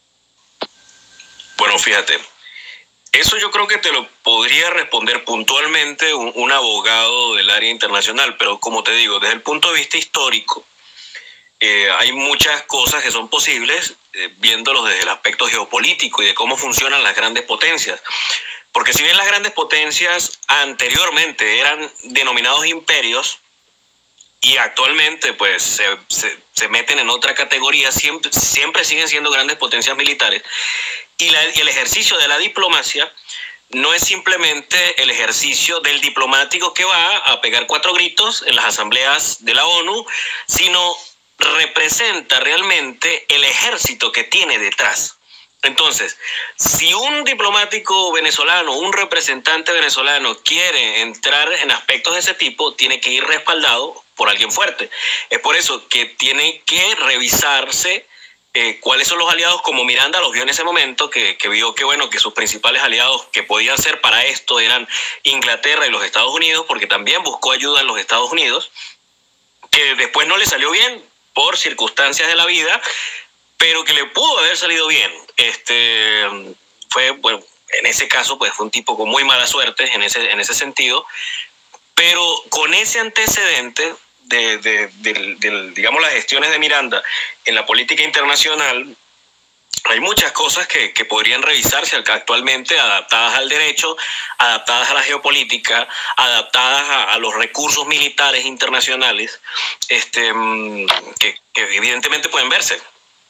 Bueno, fíjate, eso yo creo que te lo podría responder puntualmente un, un abogado del área internacional, pero como te digo, desde el punto de vista histórico, eh, hay muchas cosas que son posibles, eh, viéndolos desde el aspecto geopolítico y de cómo funcionan las grandes potencias. Porque si bien las grandes potencias anteriormente eran denominados imperios, y actualmente pues se, se, se meten en otra categoría, siempre, siempre siguen siendo grandes potencias militares, y, la, y el ejercicio de la diplomacia no es simplemente el ejercicio del diplomático que va a pegar cuatro gritos en las asambleas de la ONU, sino representa realmente el ejército que tiene detrás. Entonces, si un diplomático venezolano, un representante venezolano quiere entrar en aspectos de ese tipo, tiene que ir respaldado por alguien fuerte. Es por eso que tiene que revisarse eh, cuáles son los aliados, como Miranda los vio en ese momento, que, que vio que, bueno, que sus principales aliados que podían ser para esto eran Inglaterra y los Estados Unidos, porque también buscó ayuda en los Estados Unidos, que después no le salió bien por circunstancias de la vida, pero que le pudo haber salido bien. Este fue, bueno, en ese caso, pues fue un tipo con muy mala suerte en ese, en ese sentido, pero con ese antecedente de, de, de, de, digamos, las gestiones de Miranda en la política internacional, hay muchas cosas que, que podrían revisarse actualmente, adaptadas al derecho, adaptadas a la geopolítica, adaptadas a, a los recursos militares internacionales, este, que, que evidentemente pueden verse.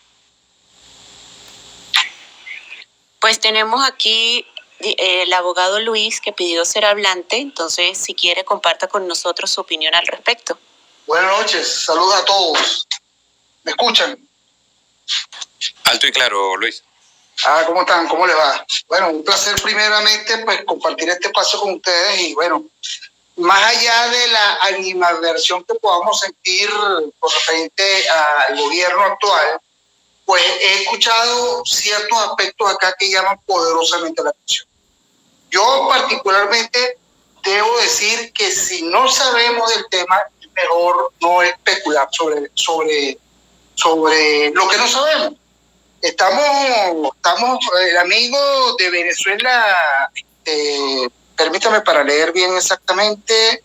Pues tenemos aquí eh, el abogado Luis, que pidió ser hablante, entonces si quiere comparta con nosotros su opinión al respecto. Buenas noches, saludos a todos. ¿Me escuchan? Alto y claro, Luis. Ah, ¿cómo están? ¿Cómo les va? Bueno, un placer primeramente pues compartir este espacio con ustedes y bueno, más allá de la animadversión que podamos sentir con referente al gobierno actual, pues he escuchado ciertos aspectos acá que llaman poderosamente la atención. Yo particularmente debo decir que si no sabemos del tema, es mejor no especular sobre, sobre, sobre lo que no sabemos. Estamos, estamos, el amigo de Venezuela, eh, permítame para leer bien exactamente.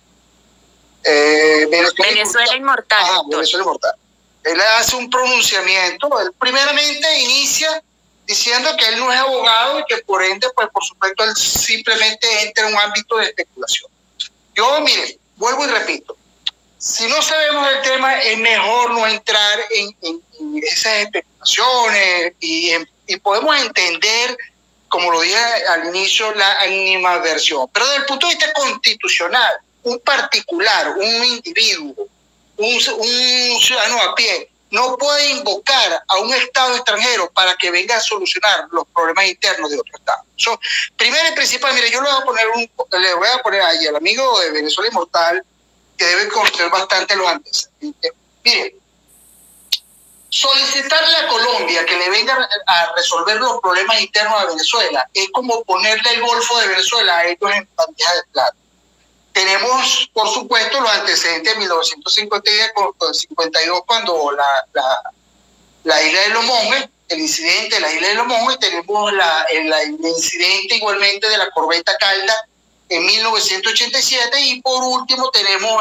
Eh, Venezuela, Venezuela Inmortal. Ah, Venezuela Inmortal. Él hace un pronunciamiento, él primeramente inicia diciendo que él no es abogado y que por ende, pues por supuesto, él simplemente entra en un ámbito de especulación. Yo, mire, vuelvo y repito, si no sabemos el tema, es mejor no entrar en, en, en esas especulaciones y, en, y podemos entender, como lo dije al inicio, la animadversión. Pero desde el punto de vista constitucional, un particular, un individuo, un, un ciudadano a pie, no puede invocar a un Estado extranjero para que venga a solucionar los problemas internos de otro Estado. So, primero y principal, mire, yo le voy a poner, un, le voy a poner ahí al amigo de Venezuela Inmortal, que debe conocer bastante los antecedentes. Mire, solicitarle a Colombia que le venga a resolver los problemas internos de Venezuela es como ponerle el Golfo de Venezuela a ellos en bandeja de plata. Tenemos, por supuesto, los antecedentes de mil novecientos cincuenta y dos, cuando la, la, la isla de los Monjes, el incidente de la isla de los Monjes, tenemos la, el, el incidente igualmente de la corbeta Calda en mil novecientos ochenta y siete, y por último tenemos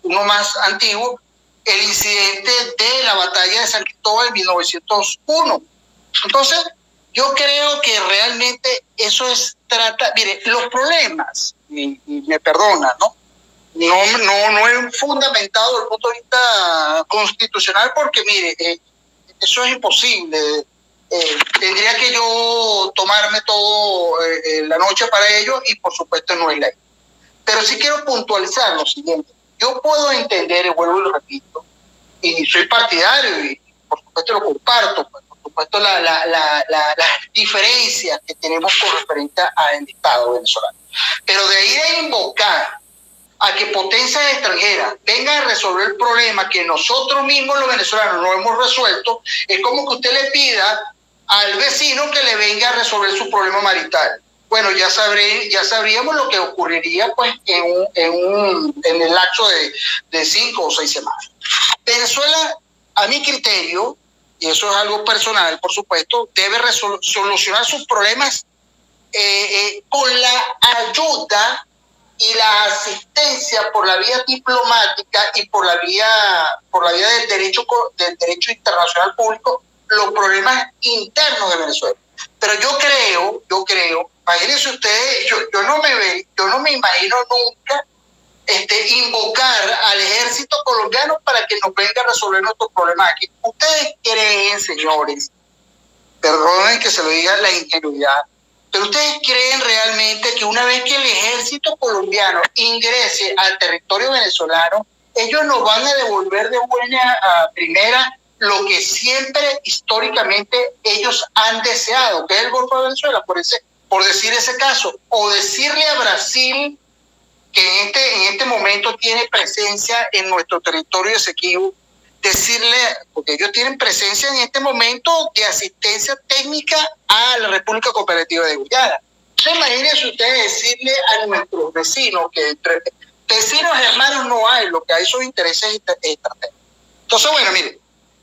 uno más antiguo, el incidente de la batalla de San Cristóbal en mil novecientos uno. Entonces, yo creo que realmente eso es trata, mire, los problemas, y, y me perdona, ¿no? No, no, no es fundamentado desde el punto de vista constitucional, porque mire, eh, eso es imposible. Eh, tendría que yo tomarme todo eh, la noche para ello, y por supuesto no es ley. Pero sí quiero puntualizar lo siguiente. Yo puedo entender, y vuelvo y lo repito, y soy partidario, y por supuesto lo comparto, pues, por supuesto la, la, la, la, las diferencias que tenemos con referente al Estado venezolano. Pero de ir a invocar a que potencias extranjeras vengan a resolver el problema que nosotros mismos los venezolanos no hemos resuelto, es como que usted le pida al vecino que le venga a resolver su problema marital. Bueno, ya sabré, ya sabríamos lo que ocurriría pues en, un, en, un, en el lapso de, de cinco o seis semanas. Venezuela, a mi criterio, y eso es algo personal, por supuesto, debe solucionar sus problemas eh, eh, con la ayuda y la asistencia por la vía diplomática y por la vía por la vía del derecho del derecho internacional público, los problemas internos de Venezuela. Pero yo creo, yo creo, imagínense ustedes, yo, yo no me ve, yo no me imagino nunca este, invocar al ejército colombiano para que nos venga a resolver nuestros problemas aquí. Ustedes creen, señores, perdonen que se lo diga la ingenuidad, pero ustedes creen realmente que una vez que el ejército colombiano ingrese al territorio venezolano, ellos nos van a devolver de buena a primera lo que siempre históricamente ellos han deseado, que es el Golfo de Venezuela, por ese, por decir ese caso, o decirle a Brasil, que en este, en este momento tiene presencia en nuestro territorio Esequibo, decirle, porque ellos tienen presencia en este momento de asistencia técnica a la República Cooperativa de Guyana. Entonces, imagínense ustedes decirle a nuestros vecinos, que entre vecinos hermanos no hay, lo que hay son intereses estratégicos. Entonces, bueno, miren,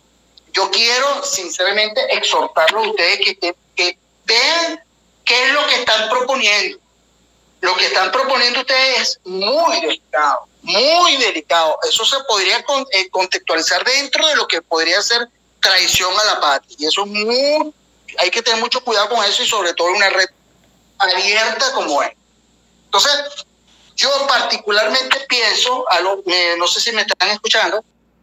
yo quiero sinceramente exhortarlos a ustedes que, que, que vean qué es lo que están proponiendo. Lo que están proponiendo ustedes es muy delicado, muy delicado. Eso se podría con, eh, contextualizar dentro de lo que podría ser traición a la patria. Y eso es muy, hay que tener mucho cuidado con eso, y sobre todo en una red abierta como es. Entonces, yo particularmente pienso, a lo, eh, no sé si me están escuchando.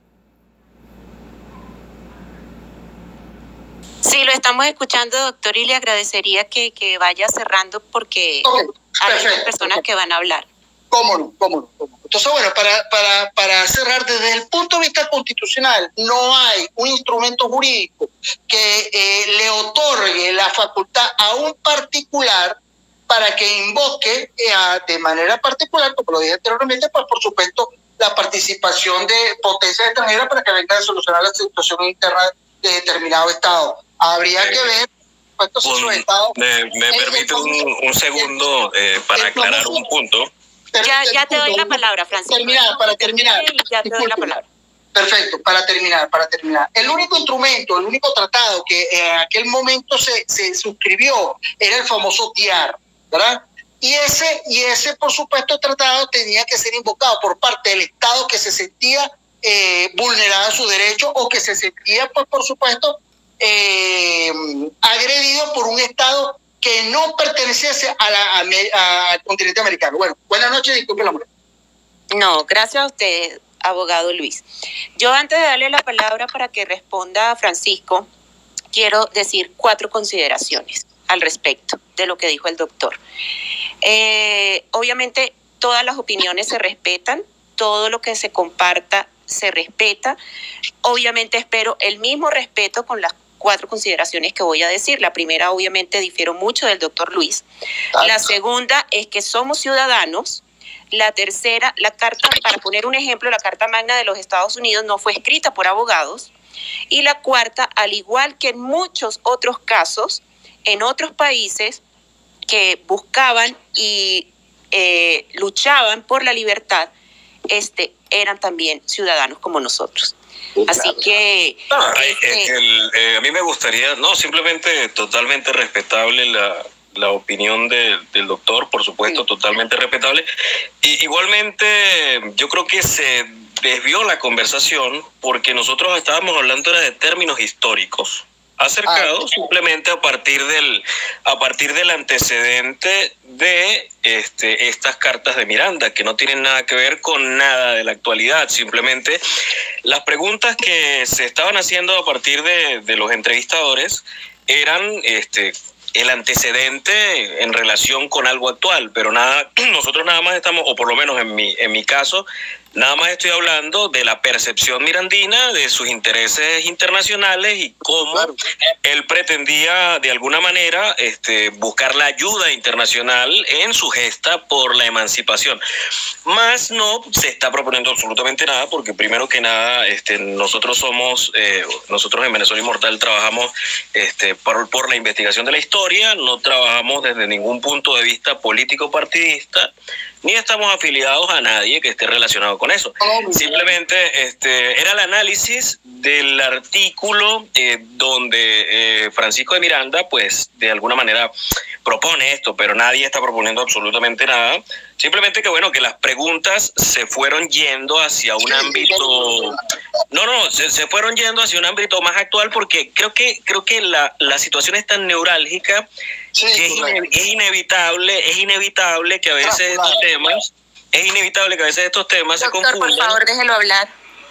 Sí, lo estamos escuchando, doctor, y le agradecería que, que vaya cerrando porque okay, hay otras personas que van a hablar. ¿Cómo no? ¿Cómo no? ¿Cómo no? Entonces, bueno, para, para, para cerrar, desde el punto de vista constitucional, no hay un instrumento jurídico que eh, le otorgue la facultad a un particular para que invoque eh, a, de manera particular, como lo dije anteriormente, pues por supuesto, la participación de potencias extranjeras para que vengan a solucionar la situación interna de determinado Estado. Habría que ver pues, un, Estado, me, me el, permite el, un, un segundo eh, para aclarar famoso, un punto. Ya, ya te doy la palabra, Francisco. Terminar, para terminar. Ya te doy la palabra. Perfecto, para terminar, para terminar. El único instrumento, el único tratado que en aquel momento se, se suscribió era el famoso T I A R, ¿verdad? Y ese, y ese, por supuesto, tratado tenía que ser invocado por parte del Estado que se sentía eh, vulnerado su derecho o que se sentía, pues, por supuesto, eh, agredido por un Estado que no perteneciese a la, a, a, al continente americano. Bueno, buenas noches, disculpe la molestia. No, gracias a usted, abogado Luis. Yo, antes de darle la palabra para que responda a Francisco, quiero decir cuatro consideraciones al respecto de lo que dijo el doctor. Eh, obviamente, todas las opiniones se respetan, todo lo que se comparta se respeta. Obviamente, espero el mismo respeto con las cuatro consideraciones que voy a decir. La primera, obviamente, difiero mucho del doctor Luis. La segunda es que somos ciudadanos. La tercera, la carta, para poner un ejemplo, la Carta Magna de los Estados Unidos no fue escrita por abogados. Y la cuarta, al igual que en muchos otros casos, en otros países que buscaban y eh, luchaban por la libertad, este, eran también ciudadanos como nosotros. Así que... No, este, el, eh, a mí me gustaría, no, simplemente totalmente respetable la, la opinión de, del doctor, por supuesto, sí. Totalmente respetable. Y igualmente yo creo que se desvió la conversación porque nosotros estábamos hablando era de términos históricos, acercado ah. simplemente a partir del a partir del antecedente de este, estas cartas de Miranda, que no tienen nada que ver con nada de la actualidad. Simplemente las preguntas que se estaban haciendo a partir de, de los entrevistadores eran este, el antecedente en relación con algo actual, pero nada, nosotros nada más estamos, o por lo menos en mi, en mi caso, nada más estoy hablando de la percepción mirandina, de sus intereses internacionales y cómo claro. él pretendía de alguna manera este, buscar la ayuda internacional en su gesta por la emancipación. Más no se está proponiendo absolutamente nada, porque primero que nada este, nosotros somos, eh, nosotros en Venezuela Inmortal trabajamos este, por, por la investigación de la historia, no trabajamos desde ningún punto de vista político partidista, ni estamos afiliados a nadie que esté relacionado con eso. Simplemente este, era el análisis del artículo eh, donde eh, Francisco de Miranda, pues, de alguna manera propone esto, pero nadie está proponiendo absolutamente nada. Simplemente que, bueno, que las preguntas se fueron yendo hacia un ámbito... No, no, se, se fueron yendo hacia un ámbito más actual, porque creo que, creo que la, la situación es tan neurálgica sí, que es, ine es inevitable, es inevitable que a veces estos temas, es inevitable que a veces estos temas Doctor, se confundan. Por favor, déjelo hablar.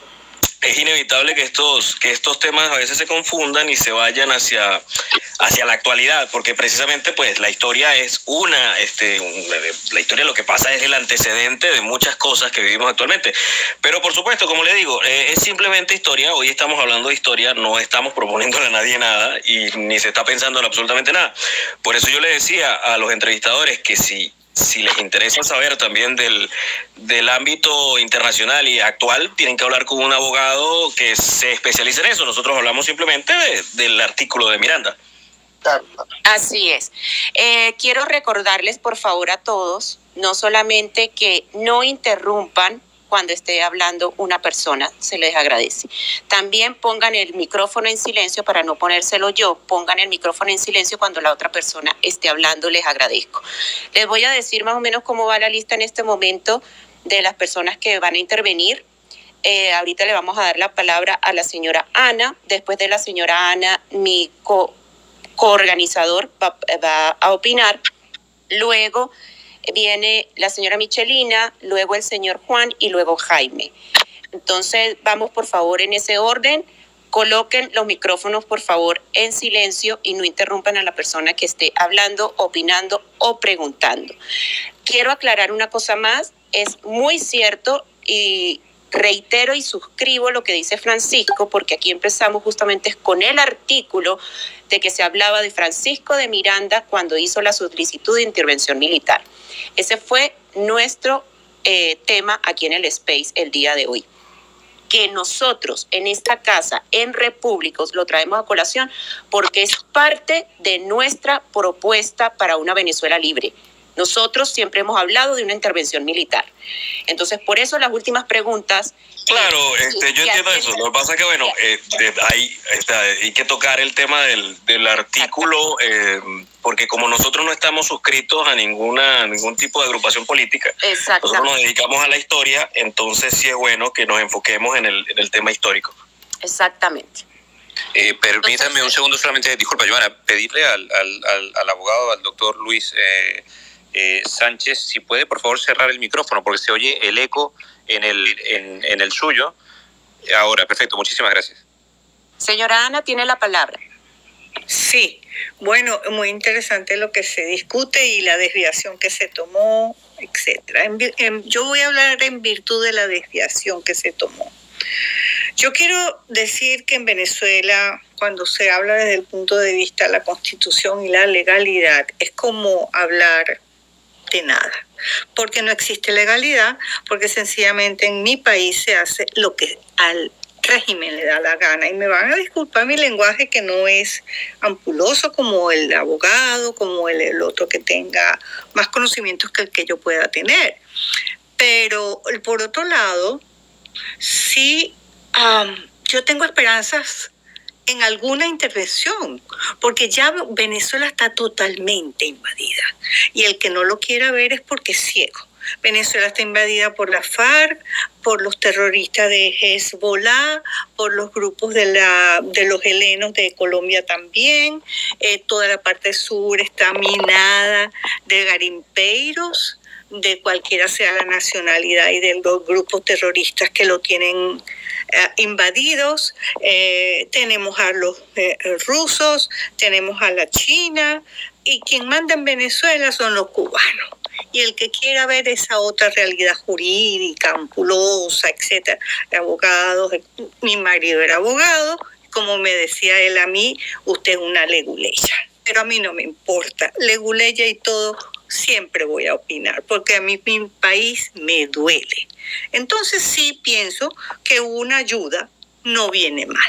Es inevitable que estos, que estos temas a veces se confundan y se vayan hacia, hacia la actualidad, porque precisamente pues la historia es una, este, la historia lo que pasa es el antecedente de muchas cosas que vivimos actualmente. Pero por supuesto, como le digo, eh, es simplemente historia. Hoy estamos hablando de historia, no estamos proponiéndole a nadie nada y ni se está pensando en absolutamente nada. Por eso yo le decía a los entrevistadores que si Si les interesa saber también del, del ámbito internacional y actual, tienen que hablar con un abogado que se especialice en eso. Nosotros hablamos simplemente de, del artículo de Miranda. Así es. Eh, quiero recordarles, por favor, a todos, no solamente que no interrumpan cuando esté hablando una persona, se les agradece. También pongan el micrófono en silencio, para no ponérselo yo, pongan el micrófono en silencio cuando la otra persona esté hablando, les agradezco. Les voy a decir más o menos cómo va la lista en este momento de las personas que van a intervenir. Eh, ahorita le vamos a dar la palabra a la señora Ana. Después de la señora Ana, mi co coorganizador va, va a opinar. Luego viene la señora Michelina, luego el señor Juan y luego Jaime. Entonces, vamos por favor en ese orden. Coloquen los micrófonos por favor en silencio y no interrumpan a la persona que esté hablando, opinando o preguntando. Quiero aclarar una cosa más. Es muy cierto y reitero y suscribo lo que dice Francisco, porque aquí empezamos justamente con el artículo de que se hablaba de Francisco de Miranda cuando hizo la solicitud de intervención militar. Ese fue nuestro eh, tema aquí en el Space el día de hoy. Que nosotros en esta casa, en Repúblicos, lo traemos a colación porque es parte de nuestra propuesta para una Venezuela libre. Nosotros siempre hemos hablado de una intervención militar. Entonces, por eso las últimas preguntas... Claro, este, yo entiendo eso. Lo que pasa es que, bueno, eh, hay, está, hay que tocar el tema del, del artículo, eh, porque como nosotros no estamos suscritos a ninguna ningún tipo de agrupación política, nosotros nos dedicamos a la historia, entonces sí es bueno que nos enfoquemos en el, en el tema histórico. Exactamente. Eh, permítanme Entonces, un segundo solamente, disculpa, Joana, pedirle al, al, al, al abogado, al doctor Luis... Eh, Eh, Sánchez, si puede por favor cerrar el micrófono porque se oye el eco en el, en, en el suyo. Ahora, perfecto, muchísimas gracias. Señora Ana, tiene la palabra. Sí, bueno, muy interesante lo que se discute y la desviación que se tomó, etcétera. En, en, yo voy a hablar en virtud de la desviación que se tomó. Yo quiero decir que en Venezuela, cuando se habla desde el punto de vista de la Constitución y la legalidad, es como hablar de nada, porque no existe legalidad, porque sencillamente en mi país se hace lo que al régimen le da la gana, y me van a disculpar mi lenguaje que no es ampuloso como el abogado, como el, el otro que tenga más conocimientos que el que yo pueda tener, pero por otro lado, sí, um, yo tengo esperanzas en alguna intervención, porque ya Venezuela está totalmente invadida y el que no lo quiera ver es porque es ciego. Venezuela está invadida por la FARC, por los terroristas de Hezbollah, por los grupos de, la, de los helenos de Colombia también. Eh, toda la parte sur está minada de garimpeiros, de cualquiera sea la nacionalidad y de los grupos terroristas que lo tienen eh, invadidos. Eh, tenemos a los eh, rusos, tenemos a la China, y quien manda en Venezuela son los cubanos. Y el que quiera ver esa otra realidad jurídica, ampulosa, etcétera, de abogados, mi marido era abogado, como me decía él a mí, usted es una leguleya. Pero a mí no me importa, leguleya y todo, siempre voy a opinar, porque a mí mi país me duele. Entonces sí pienso que una ayuda no viene mal.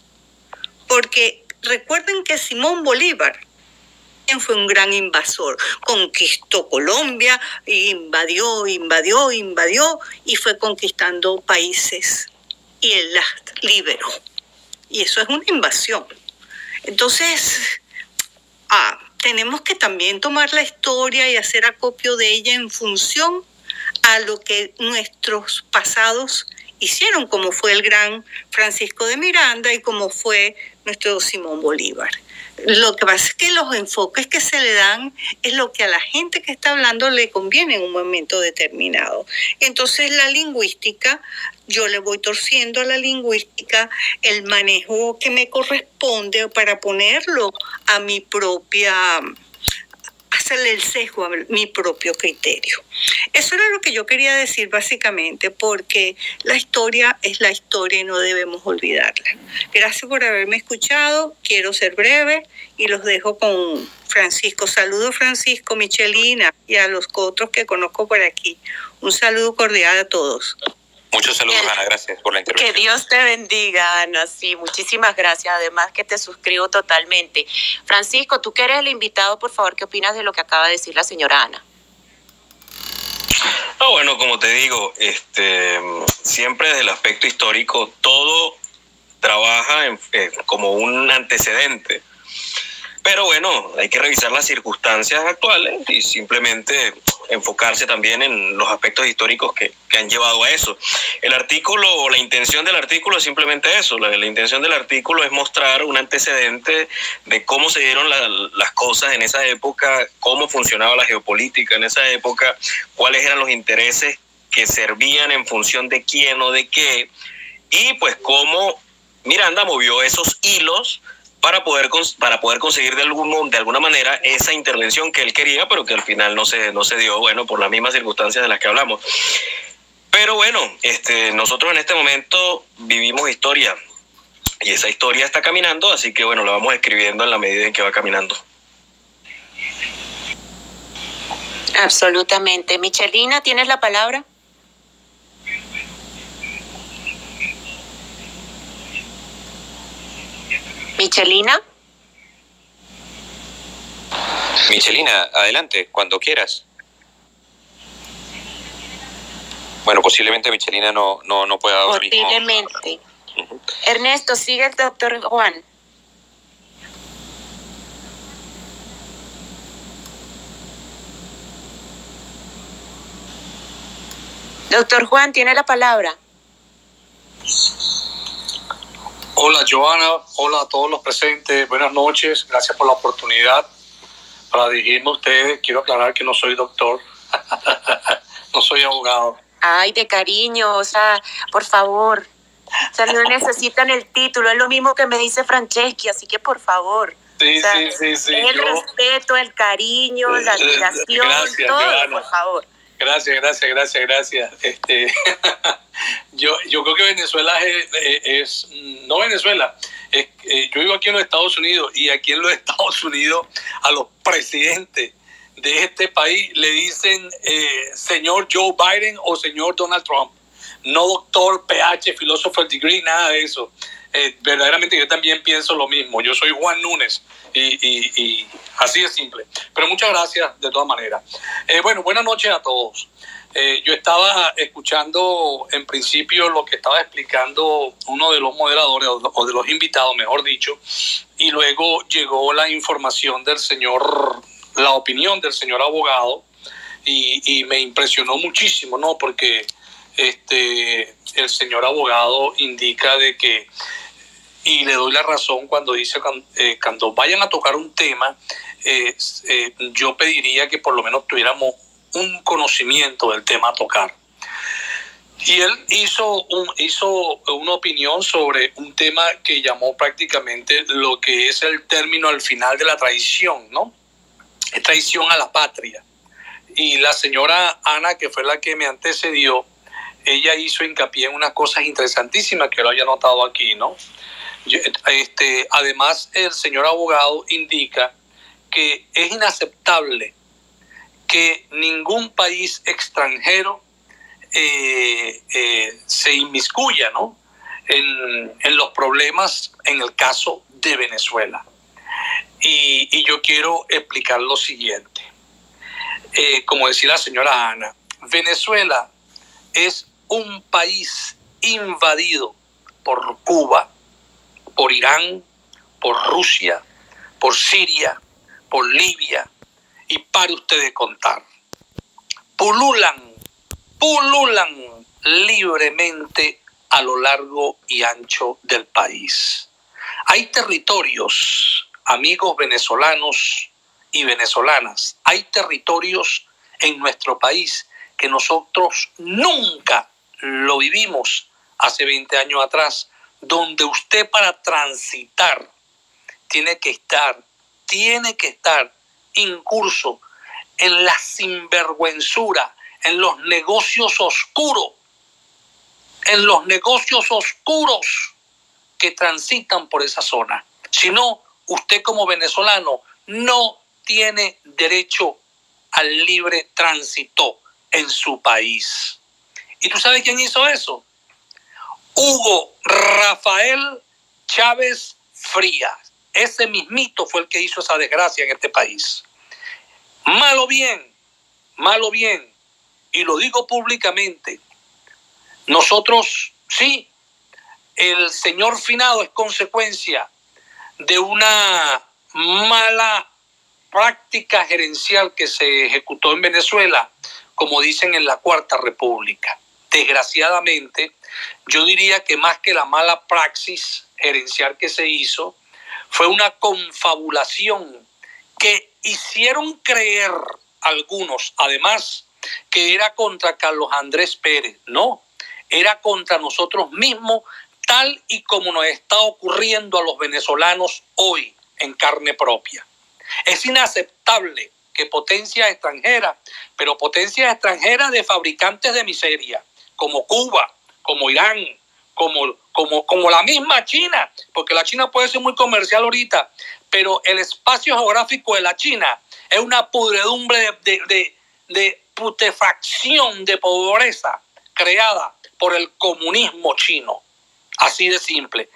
Porque recuerden que Simón Bolívar fue un gran invasor, conquistó Colombia, invadió, invadió, invadió y fue conquistando países y él las liberó. Y eso es una invasión. Entonces, ah, tenemos que también tomar la historia y hacer acopio de ella en función a lo que nuestros pasados hicieron, como fue el gran Francisco de Miranda y como fue nuestro Simón Bolívar. Lo que pasa es que los enfoques que se le dan es lo que a la gente que está hablando le conviene en un momento determinado. Entonces la lingüística, yo le voy torciendo a la lingüística el manejo que me corresponde para ponerlo a mi propia, hacerle el sesgo a mi propio criterio. Eso era lo que yo quería decir básicamente, porque la historia es la historia y no debemos olvidarla. Gracias por haberme escuchado, quiero ser breve y los dejo con Francisco. Saludos Francisco, Michelina y a los otros que conozco por aquí. Un saludo cordial a todos. Muchos saludos, que, Ana, gracias por la intervención. Que Dios te bendiga, Ana, sí, muchísimas gracias, además que te suscribo totalmente. Francisco, tú que eres el invitado, por favor, ¿qué opinas de lo que acaba de decir la señora Ana? No, bueno, como te digo, este, siempre desde el aspecto histórico, todo trabaja en, eh, como un antecedente. Pero bueno, hay que revisar las circunstancias actuales y simplemente enfocarse también en los aspectos históricos que, que han llevado a eso. El artículo, o la intención del artículo es simplemente eso. La, la intención del artículo es mostrar un antecedente de cómo se dieron la, las cosas en esa época, cómo funcionaba la geopolítica en esa época, cuáles eran los intereses que servían en función de quién o de qué, y pues cómo Miranda movió esos hilos para poder para poder conseguir de algún de alguna manera esa intervención que él quería, pero que al final no se no se dio, bueno, por las mismas circunstancias de las que hablamos. Pero bueno, este nosotros en este momento vivimos historia y esa historia está caminando, así que bueno, la vamos escribiendo en la medida en que va caminando. Absolutamente. Michelina, ¿tienes la palabra? Michelina. Michelina, adelante, cuando quieras. Bueno, posiblemente Michelina no, no, no pueda ahora mismo. Posiblemente. Uh-huh. Ernesto, sigue el doctor Juan. Doctor Juan, tiene la palabra. Hola Joana, hola a todos los presentes, buenas noches, gracias por la oportunidad para dirigirme a ustedes. Quiero aclarar que no soy doctor, no soy abogado. Ay, de cariño, o sea, por favor, o sea, no necesitan el título, es lo mismo que me dice Franceschi, así que por favor. Sí, o sea, sí, sí, sí. El yo, respeto, el cariño, la admiración, gracias, todo, Joana. Por favor. Gracias, gracias, gracias, gracias. Este, yo, yo creo que Venezuela es, es no Venezuela, es, eh, yo vivo aquí en los Estados Unidos y aquí en los Estados Unidos a los presidentes de este país le dicen eh, señor Joe Biden o señor Donald Trump, no doctor, P H, filósofo degree, nada de eso. Eh, verdaderamente yo también pienso lo mismo. Yo soy Juan Núñez y, y, y así de simple. Pero muchas gracias de todas maneras. Eh, bueno, buenas noches a todos. Eh, yo estaba escuchando en principio lo que estaba explicando uno de los moderadores o de los invitados, mejor dicho, y luego llegó la información del señor, la opinión del señor abogado, y, y me impresionó muchísimo, ¿no? Porque este, el señor abogado indica de que, y le doy la razón cuando dice cuando, eh, cuando vayan a tocar un tema, eh, eh, yo pediría que por lo menos tuviéramos un conocimiento del tema a tocar. Y él hizo, un, hizo una opinión sobre un tema que llamó prácticamente lo que es el término al final de la traición, ¿no? Es traición a la patria. Y la señora Ana, que fue la que me antecedió, ella hizo hincapié en unas cosas interesantísimas que lo haya notado aquí, ¿no? Este, además, el señor abogado indica que es inaceptable que ningún país extranjero Eh, eh, se inmiscuya, ¿no? en, en los problemas en el caso de Venezuela. Y, y yo quiero explicar lo siguiente. Eh, como decía la señora Ana, Venezuela es un país invadido por Cuba, por Irán, por Rusia, por Siria, por Libia, y pare usted de contar. Pululan pululan libremente a lo largo y ancho del país. Hay territorios, amigos venezolanos y venezolanas, hay territorios en nuestro país que nosotros nunca lo vivimos hace veinte años atrás, donde usted para transitar tiene que estar, tiene que estar incurso en la sinvergüenzura, en los negocios oscuros, en los negocios oscuros que transitan por esa zona. Si no, usted como venezolano no tiene derecho al libre tránsito en su país. ¿Y tú sabes quién hizo eso? Hugo Rafael Chávez Frías. Ese mismito fue el que hizo esa desgracia en este país. Malo bien, malo bien. Y lo digo públicamente, nosotros, sí, el señor finado es consecuencia de una mala práctica gerencial que se ejecutó en Venezuela, como dicen en la Cuarta República. Desgraciadamente, yo diría que más que la mala praxis gerencial que se hizo, fue una confabulación que hicieron creer algunos, además, que era contra Carlos Andrés Pérez. No, era contra nosotros mismos, tal y como nos está ocurriendo a los venezolanos hoy en carne propia. Es inaceptable que potencias extranjeras, pero potencias extranjeras de fabricantes de miseria, como Cuba, como Irán, como, como, como la misma China, porque la China puede ser muy comercial ahorita, pero el espacio geográfico de la China es una pudredumbre de, de, de, de putefacción, de pobreza creada por el comunismo chino. Así de simple.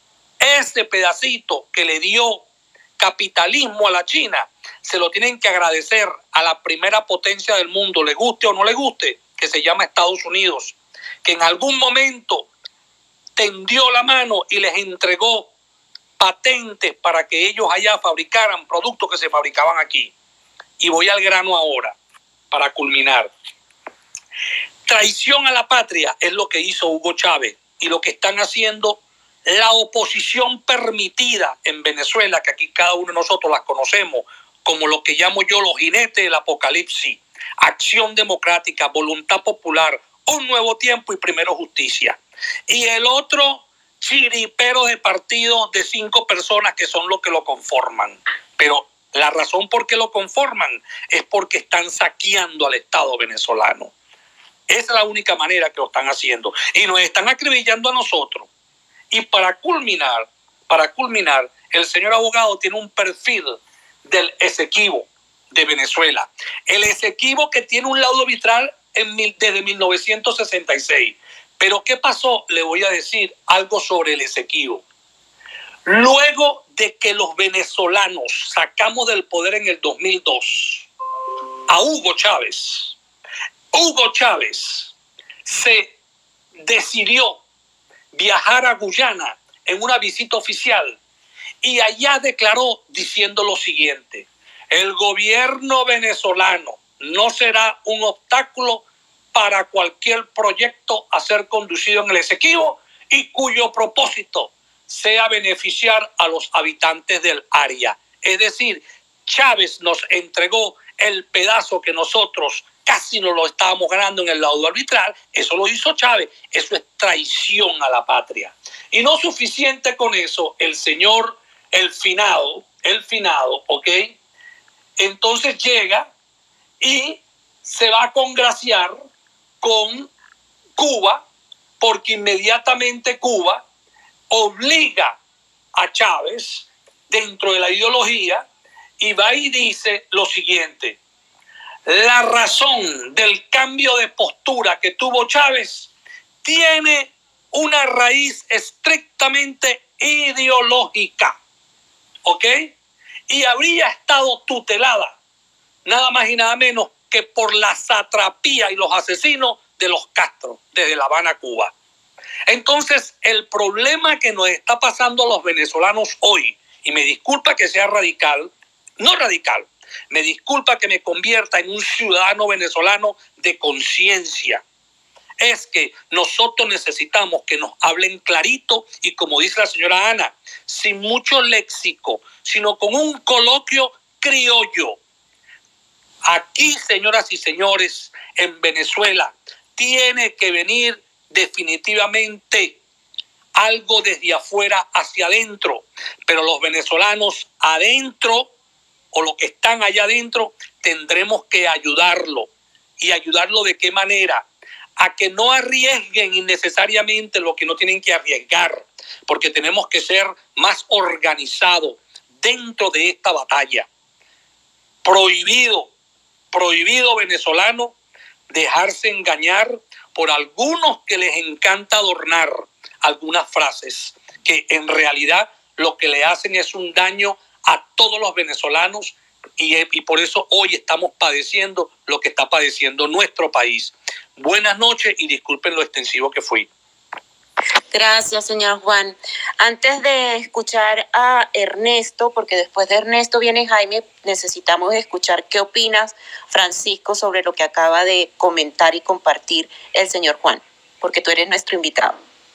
Ese pedacito que le dio capitalismo a la China se lo tienen que agradecer a la primera potencia del mundo, le guste o no le guste, que se llama Estados Unidos, que en algún momento tendió la mano y les entregó patentes para que ellos allá fabricaran productos que se fabricaban aquí. Y voy al grano ahora, para culminar. Traición a la patria es lo que hizo Hugo Chávez y lo que están haciendo la oposición permitida en Venezuela, que aquí cada uno de nosotros las conocemos como lo que llamo yo los jinetes del apocalipsis: Acción Democrática, Voluntad Popular, Un Nuevo Tiempo y Primero Justicia. Y el otro chiripero de partido de cinco personas que son los que lo conforman. Pero la razón por qué lo conforman es porque están saqueando al Estado venezolano. Esa es la única manera que lo están haciendo. Y nos están acribillando a nosotros. Y para culminar, para culminar, el señor abogado tiene un perfil del Esequibo de Venezuela. El Esequibo que tiene un laudo arbitral en mil, desde mil novecientos sesenta y seis. Pero ¿qué pasó? Le voy a decir algo sobre el Esequibo. Luego de que los venezolanos sacamos del poder en el dos mil dos a Hugo Chávez, Hugo Chávez se decidió viajar a Guyana en una visita oficial y allá declaró diciendo lo siguiente: el gobierno venezolano no será un obstáculo para cualquier proyecto a ser conducido en el Esequibo y cuyo propósito sea beneficiar a los habitantes del área. Es decir, Chávez nos entregó el pedazo que nosotros casi no lo estábamos ganando en el laudo arbitral. Eso lo hizo Chávez. Eso es traición a la patria. Y no suficiente con eso, el señor, el finado, el finado, ¿ok? Entonces llega y se va a congraciar con Cuba, porque inmediatamente Cuba obliga a Chávez dentro de la ideología y va y dice lo siguiente: la razón del cambio de postura que tuvo Chávez tiene una raíz estrictamente ideológica, ¿ok? Y habría estado tutelada nada más y nada menos que por la satrapía y los asesinos de los Castro desde La Habana, Cuba. Entonces, el problema que nos está pasando a los venezolanos hoy, y me disculpa que sea radical, no radical, me disculpa que me convierta en un ciudadano venezolano de conciencia, es que nosotros necesitamos que nos hablen clarito y, como dice la señora Ana, sin mucho léxico, sino con un coloquio criollo. Aquí, señoras y señores, en Venezuela tiene que venir definitivamente algo desde afuera hacia adentro, pero los venezolanos adentro, o los que están allá adentro, tendremos que ayudarlo. ¿Y ayudarlo de qué manera? A que no arriesguen innecesariamente lo que no tienen que arriesgar, porque tenemos que ser más organizados dentro de esta batalla. Prohibido, prohibido, venezolano, dejarse engañar por algunos que les encanta adornar algunas frases que en realidad lo que le hacen es un daño a todos los venezolanos, y, y por eso hoy estamos padeciendo lo que está padeciendo nuestro país. Buenas noches y disculpen lo extensivo que fui. Gracias, señor Juan. Antes de escuchar a Ernesto, porque después de Ernesto viene Jaime, necesitamos escuchar qué opinas, Francisco, sobre lo que acaba de comentar y compartir el señor Juan, porque tú eres nuestro invitado.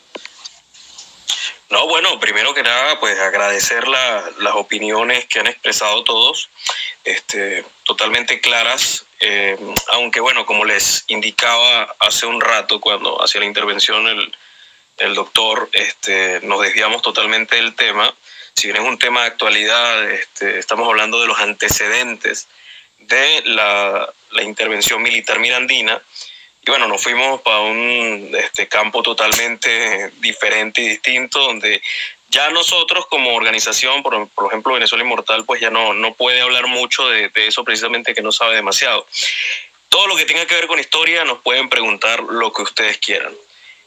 No, bueno, primero que nada, pues agradecer la, las opiniones que han expresado todos, este, totalmente claras, eh, aunque bueno, como les indicaba hace un rato cuando hacía la intervención el, el doctor, este, nos desviamos totalmente del tema. Si bien es un tema de actualidad, este, estamos hablando de los antecedentes de la, la intervención militar mirandina. Y bueno, nos fuimos para un este, campo totalmente diferente y distinto, donde ya nosotros como organización, por, por ejemplo Venezuela Inmortal, pues ya no, no puede hablar mucho de, de eso, precisamente que no sabe demasiado. Todo lo que tenga que ver con historia nos pueden preguntar lo que ustedes quieran.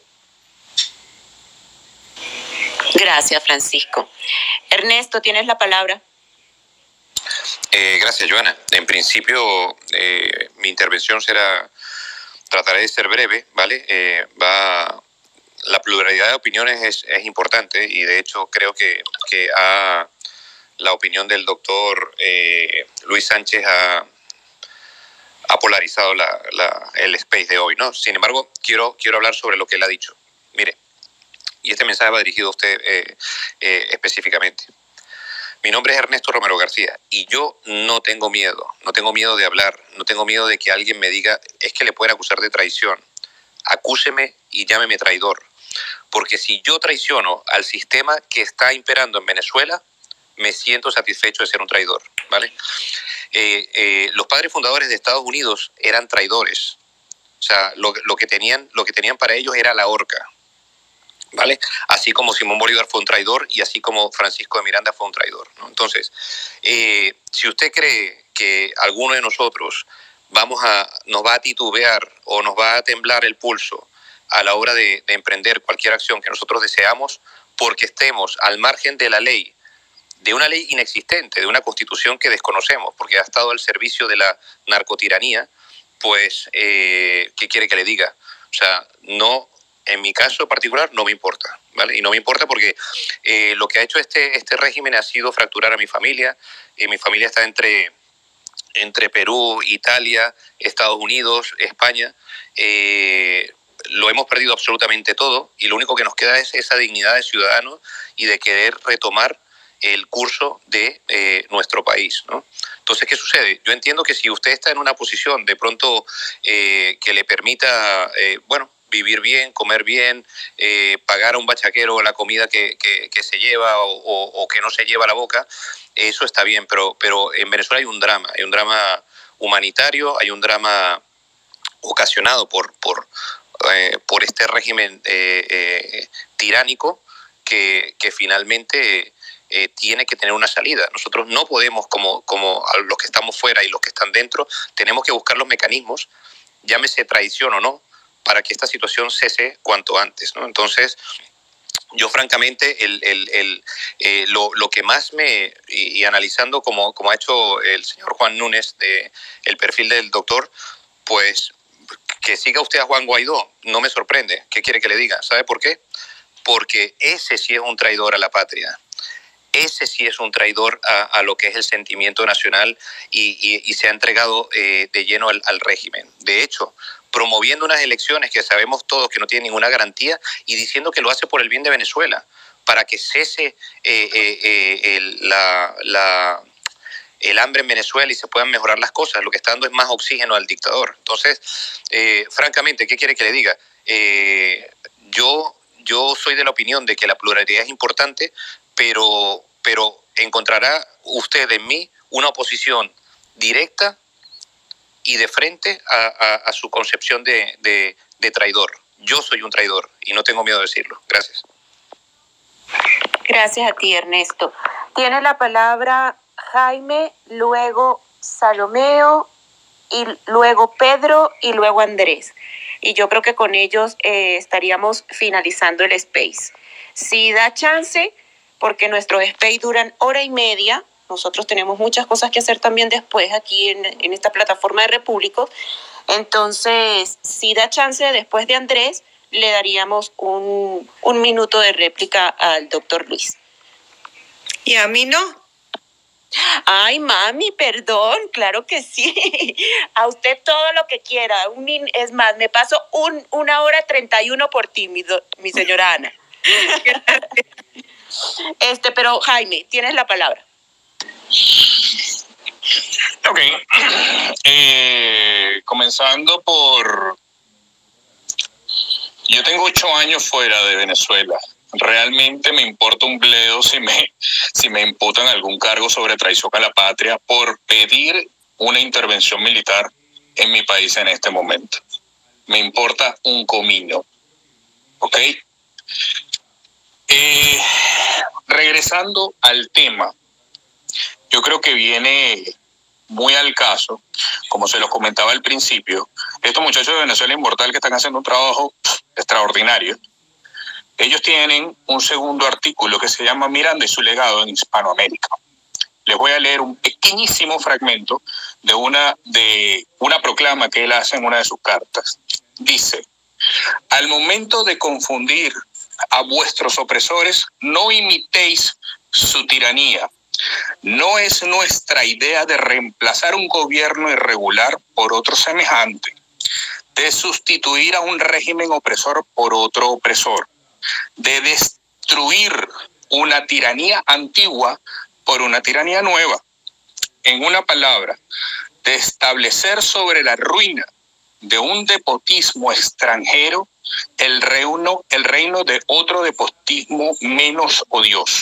Gracias, Francisco. Ernesto, ¿tienes la palabra? Eh, gracias, Joana. En principio, eh, mi intervención será... Trataré de ser breve, ¿vale? Eh, va, la pluralidad de opiniones es, es importante, y de hecho creo que, que ha, la opinión del doctor eh, Luis Sánchez ha, ha polarizado la, la, el space de hoy, ¿no? Sin embargo, quiero, quiero hablar sobre lo que él ha dicho. Mire, y este mensaje va dirigido a usted eh, eh, específicamente. Mi nombre es Ernesto Romero García y yo no tengo miedo, no tengo miedo de hablar, no tengo miedo de que alguien me diga, es que le pueden acusar de traición. Acúseme y llámeme traidor, porque si yo traiciono al sistema que está imperando en Venezuela, me siento satisfecho de ser un traidor, ¿vale? Eh, eh, los padres fundadores de Estados Unidos eran traidores, o sea, lo, lo, que tenían, lo que tenían para ellos era la horca, ¿vale? Así como Simón Bolívar fue un traidor y así como Francisco de Miranda fue un traidor, ¿no? Entonces, eh, si usted cree que alguno de nosotros vamos a, nos va a titubear o nos va a temblar el pulso a la hora de, de emprender cualquier acción que nosotros deseamos porque estemos al margen de la ley, de una ley inexistente, de una constitución que desconocemos porque ha estado al servicio de la narcotiranía, pues, eh, ¿qué quiere que le diga? O sea, no... En mi caso particular no me importa, ¿vale? Y no me importa porque eh, lo que ha hecho este, este régimen ha sido fracturar a mi familia. Eh, mi familia está entre, entre Perú, Italia, Estados Unidos, España, eh, lo hemos perdido absolutamente todo y lo único que nos queda es esa dignidad de ciudadanos y de querer retomar el curso de eh, nuestro país, ¿no? Entonces, ¿qué sucede? Yo entiendo que si usted está en una posición de pronto eh, que le permita, eh, bueno, vivir bien, comer bien, eh, pagar a un bachaquero la comida que, que, que se lleva o, o, o que no se lleva a la boca, eso está bien, pero, pero en Venezuela hay un drama, hay un drama humanitario, hay un drama ocasionado por, por, eh, por este régimen eh, eh, tiránico que, que finalmente eh, tiene que tener una salida. Nosotros no podemos, como, como los que estamos fuera y los que están dentro, tenemos que buscar los mecanismos, llámese traición o no, para que esta situación cese cuanto antes, ¿no? Entonces, yo francamente, el, el, el, eh, lo, lo que más me, y, y analizando como, como ha hecho el señor Juan Núñez, de, el perfil del doctor, pues que siga usted a Juan Guaidó, no me sorprende. ¿Qué quiere que le diga? ¿Sabe por qué? Porque ese sí es un traidor a la patria. Ese sí es un traidor a, a lo que es el sentimiento nacional y, y, y se ha entregado eh, de lleno al, al régimen. De hecho, promoviendo unas elecciones que sabemos todos que no tienen ninguna garantía y diciendo que lo hace por el bien de Venezuela, para que cese eh, eh, eh, el, la, la, el hambre en Venezuela y se puedan mejorar las cosas. Lo que está dando es más oxígeno al dictador. Entonces, eh, francamente, ¿qué quiere que le diga? Eh, yo, yo soy de la opinión de que la pluralidad es importante, pero, pero encontrará usted en mí una oposición directa y de frente a, a, a su concepción de, de, de traidor. Yo soy un traidor y no tengo miedo de decirlo. Gracias. Gracias a ti, Ernesto. Tiene la palabra Jaime, luego Salomeo, y luego Pedro y luego Andrés. Y yo creo que con ellos eh, estaríamos finalizando el space. Si da chance, porque nuestros space duran hora y media, nosotros tenemos muchas cosas que hacer también después aquí en, en esta plataforma de Repúblicos. Entonces, si da chance, después de Andrés, le daríamos un, un minuto de réplica al doctor Luis. ¿Y a mí no? Ay, mami, perdón, claro que sí. A usted todo lo que quiera. Un, es más, me paso un, una hora treinta y uno por ti, mi, do, mi señora Ana. Este, pero Jaime, tienes la palabra. Ok, eh, comenzando por... Yo tengo ocho años fuera de Venezuela. Realmente me importa un bledo si me, si me imputan algún cargo sobre traición a la patria por pedir una intervención militar en mi país en este momento. Me importa un comino, ¿ok? Eh, regresando al tema, yo creo que viene muy al caso, como se los comentaba al principio, estos muchachos de Venezuela Inmortal que están haciendo un trabajo extraordinario. Ellos tienen un segundo artículo que se llama Miranda y su legado en Hispanoamérica. Les voy a leer un pequeñísimo fragmento de una, de una proclama que él hace en una de sus cartas. Dice: al momento de confundir a vuestros opresores, no imitéis su tiranía. No es nuestra idea de reemplazar un gobierno irregular por otro semejante, de sustituir a un régimen opresor por otro opresor, de destruir una tiranía antigua por una tiranía nueva. En una palabra, de establecer sobre la ruina de un despotismo extranjero el reino, el reino de otro despotismo menos odioso.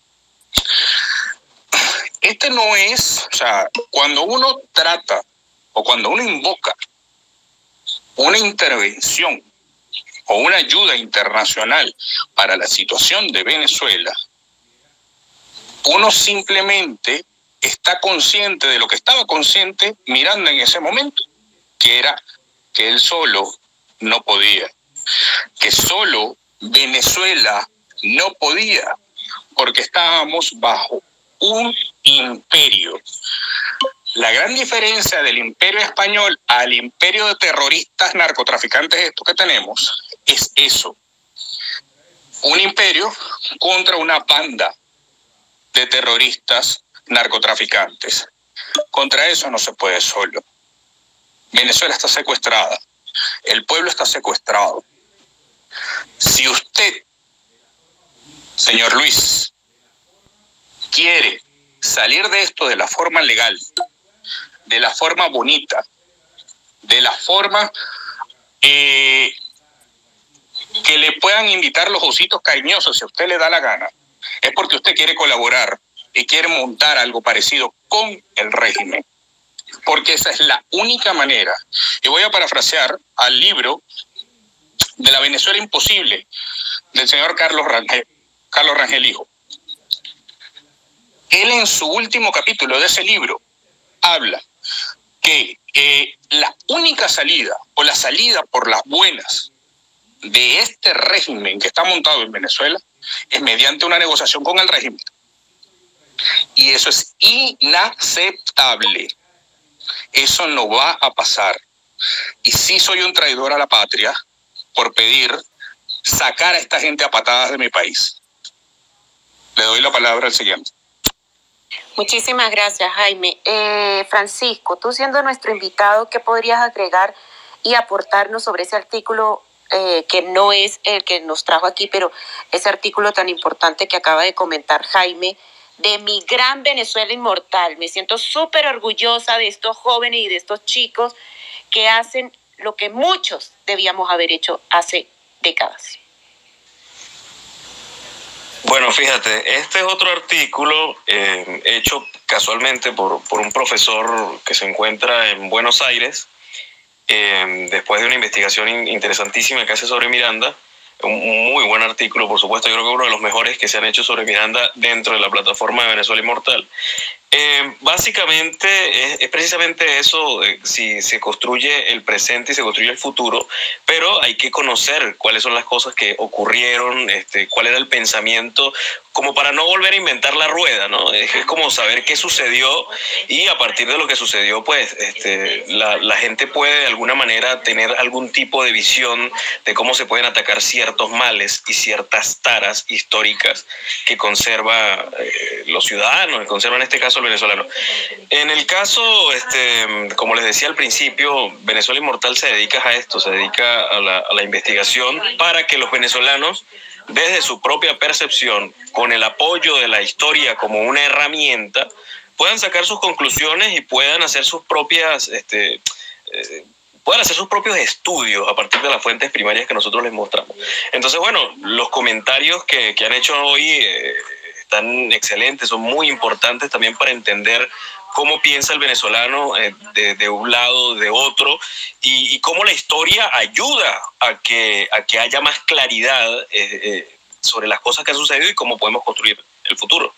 Este no es, o sea, cuando uno trata o cuando uno invoca una intervención o una ayuda internacional para la situación de Venezuela, uno simplemente está consciente de lo que estaba consciente Miranda en ese momento, que era que él solo no podía, que solo Venezuela no podía, porque estábamos bajo un imperio. La gran diferencia del imperio español al imperio de terroristas, narcotraficantes, esto que tenemos, es eso. Un imperio contra una banda de terroristas narcotraficantes. Contra eso no se puede solo. Venezuela está secuestrada. El pueblo está secuestrado. Si usted, señor Luis, quiere salir de esto de la forma legal, de la forma bonita, de la forma eh, que le puedan invitar los ositos cariñosos, si a usted le da la gana, es porque usted quiere colaborar y quiere montar algo parecido con el régimen, porque esa es la única manera. Y voy a parafrasear al libro de La Venezuela Imposible, del señor Carlos Rangel, Carlos Rangel Hijo. Él en su último capítulo de ese libro habla que eh, la única salida o la salida por las buenas de este régimen que está montado en Venezuela es mediante una negociación con el régimen. Y eso es inaceptable. Eso no va a pasar. Y sí soy un traidor a la patria por pedir sacar a esta gente a patadas de mi país. Le doy la palabra al siguiente. Muchísimas gracias, Jaime. Eh, Francisco, tú siendo nuestro invitado, ¿qué podrías agregar y aportarnos sobre ese artículo eh, que no es el que nos trajo aquí, pero ese artículo tan importante que acaba de comentar Jaime, de Mi Gran Venezuela Inmortal? Me siento súper orgullosa de estos jóvenes y de estos chicos que hacen lo que muchos debíamos haber hecho hace décadas. Bueno, fíjate, este es otro artículo eh, hecho casualmente por, por un profesor que se encuentra en Buenos Aires, eh, después de una investigación in, interesantísima que hace sobre Miranda. Un muy buen artículo, por supuesto. Yo creo que uno de los mejores que se han hecho sobre Miranda dentro de la plataforma de Venezuela Inmortal. Eh, básicamente es, es precisamente eso, eh, si se construye el presente y se construye el futuro, pero hay que conocer cuáles son las cosas que ocurrieron, este, cuál era el pensamiento, como para no volver a inventar la rueda, ¿no? Es, es como saber qué sucedió y a partir de lo que sucedió, pues este, la, la gente puede de alguna manera tener algún tipo de visión de cómo se pueden atacar ciertos males y ciertas taras históricas que conserva eh, los ciudadanos, que conserva en este caso el venezolano. En el caso, este, como les decía al principio, Venezuela Inmortal se dedica a esto, se dedica a la, a la investigación para que los venezolanos, desde su propia percepción, con el apoyo de la historia como una herramienta, puedan sacar sus conclusiones y puedan hacer sus propias, este, eh, puedan hacer sus propios estudios a partir de las fuentes primarias que nosotros les mostramos. Entonces, bueno, los comentarios que, que han hecho hoy eh, están excelentes, son muy importantes también para entender cómo piensa el venezolano eh, de, de un lado, de otro, y, y cómo la historia ayuda a que, a que haya más claridad eh, eh, sobre las cosas que han sucedido y cómo podemos construir el futuro.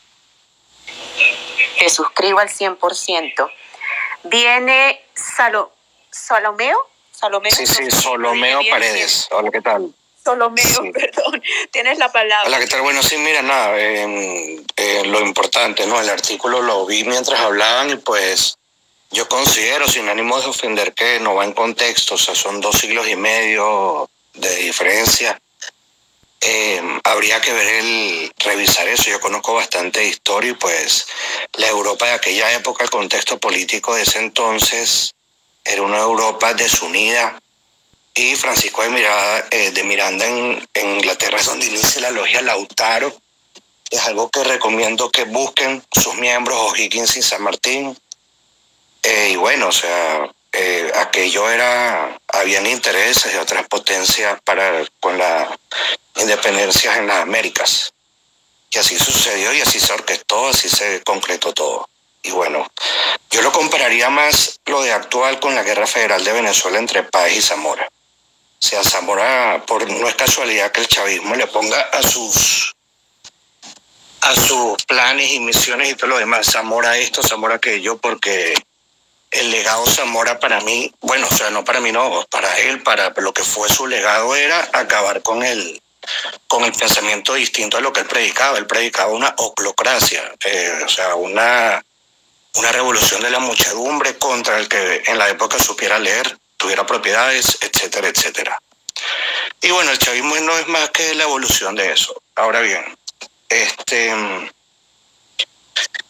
Te suscribo al cien por ciento. Viene Salo, Salomeo. Salomeo. Sí, sí, Solomeo Paredes. Hola, ¿qué tal? Solomeo, Sí. perdón. Tienes la palabra. Hola, ¿qué tal? Bueno, sí, mira, nada, eh, eh, lo importante, ¿no? El artículo lo vi mientras hablaban y pues yo considero, sin ánimo de ofender, que no va en contexto, o sea, son dos siglos y medio de diferencia. Eh, habría que ver el, revisar eso. Yo conozco bastante historia y pues la Europa de aquella época, el contexto político de ese entonces, era una Europa desunida. Y Francisco de Miranda, eh, de Miranda en, en Inglaterra es donde inicia la logia Lautaro. Es algo que recomiendo que busquen sus miembros, O'Higgins y San Martín. Eh, y bueno, o sea, eh, aquello era, habían intereses de otras potencias para con la independencia en las Américas. Y así sucedió y así se orquestó, así se concretó todo. Y bueno, yo lo compararía más lo de actual con la guerra federal de Venezuela entre Páez y Zamora. O sea, Zamora, por, no es casualidad que el chavismo le ponga a sus, a sus planes y misiones y todo lo demás, Zamora esto, Zamora aquello, porque el legado Zamora para mí, bueno, o sea, no para mí, no, para él, para lo que fue su legado era acabar con el, con el pensamiento distinto a lo que él predicaba. Él predicaba una oclocracia, eh, o sea, una, una revolución de la muchedumbre contra el que en la época supiera leer, tuviera propiedades, etcétera, etcétera. Y bueno, el chavismo no es más que la evolución de eso. Ahora bien, este,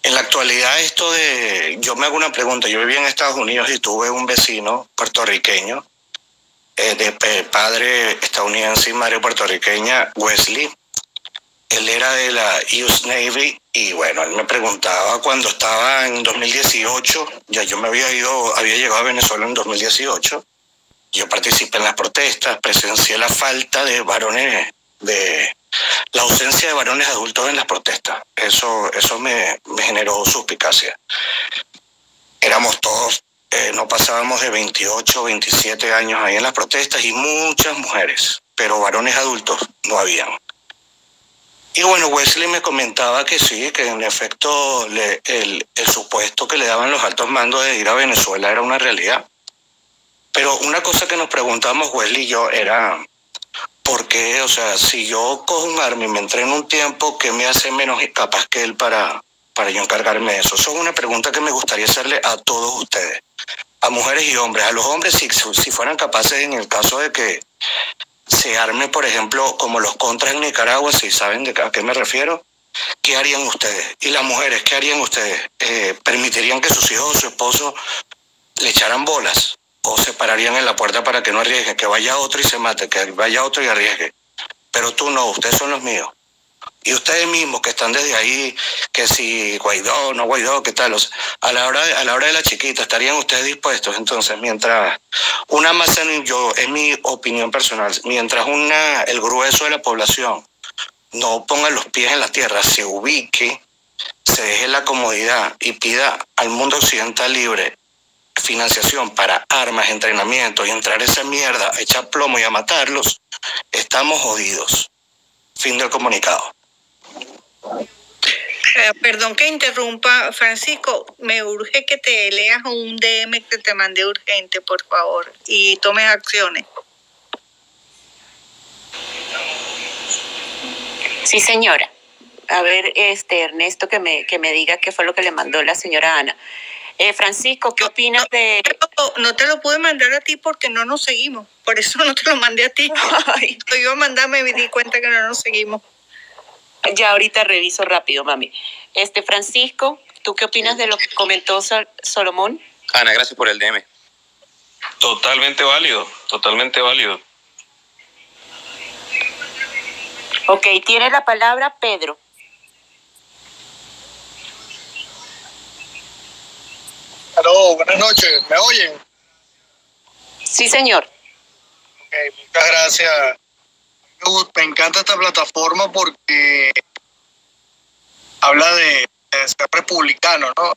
En la actualidad esto de... Yo me hago una pregunta. Yo vivía en Estados Unidos y tuve un vecino puertorriqueño, eh, de padre estadounidense y madre puertorriqueña, Wesley. Él era de la U S Navy y bueno, él me preguntaba cuando estaba en dos mil dieciocho, ya yo me había ido, había llegado a Venezuela en dos mil dieciocho, yo participé en las protestas, presencié la falta de varones, de la ausencia de varones adultos en las protestas. Eso, eso me, me generó suspicacia. Éramos todos, eh, no pasábamos de veintiocho, veintisiete años ahí en las protestas y muchas mujeres, pero varones adultos no habían. Y bueno, Wesley me comentaba que sí, que en efecto le, el, el supuesto que le daban los altos mandos de ir a Venezuela era una realidad. Pero una cosa que nos preguntamos Wesley y yo era, ¿por qué? O sea, si yo cojo un arma y me entreno un tiempo, ¿qué me hace menos capaz que él para, para yo encargarme de eso? Eso es una pregunta que me gustaría hacerle a todos ustedes, a mujeres y hombres. A los hombres, si, si fueran capaces en el caso de que se arme, por ejemplo, como los contras en Nicaragua, si saben de a qué me refiero, ¿qué harían ustedes? Y las mujeres, ¿qué harían ustedes? Eh, ¿Permitirían que sus hijos o su esposo le echaran bolas? ¿O se pararían en la puerta para que no arriesgue? Que vaya otro y se mate, que vaya otro y arriesgue. Pero tú no, ustedes son los míos. Y ustedes mismos que están desde ahí, que si Guaidó, no Guaidó, ¿qué tal? O sea, a la hora de, a la hora de la chiquita, ¿estarían ustedes dispuestos? Entonces, mientras una masa, yo, es mi opinión personal, mientras una, el grueso de la población no ponga los pies en la tierra, se ubique, se deje la comodidad y pida al mundo occidental libre financiación para armas, entrenamiento y entrar esa mierda, a echar plomo y a matarlos, estamos jodidos. Fin del comunicado. Eh, perdón que interrumpa, Francisco, me urge que te leas un D M que te mandé urgente, por favor, y tomes acciones. Sí, señora. A ver, este Ernesto, que me, que me diga qué fue lo que le mandó la señora Ana. Eh, Francisco, ¿qué opinas de...? No, no te lo pude mandar a ti porque no nos seguimos, por eso no te lo mandé a ti. Ay. Yo iba a mandar, me di cuenta que no nos seguimos. Ya ahorita reviso rápido, mami. Este, Francisco, ¿tú qué opinas de lo que comentó Sol Solomón? Ana, gracias por el D M. Totalmente válido, totalmente válido. Ok, tiene la palabra Pedro. Aló, buenas noches, ¿me oyen? Sí, señor. Ok, muchas gracias. Me encanta esta plataforma porque habla de, de ser republicano, ¿no?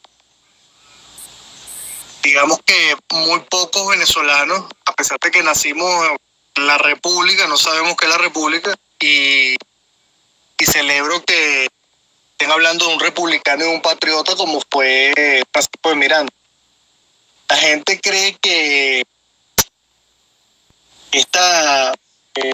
Digamos que muy pocos venezolanos, a pesar de que nacimos en la República, no sabemos qué es la República, y, y celebro que estén hablando de un republicano y un patriota como fue Francisco de Miranda. La gente cree que esta eh,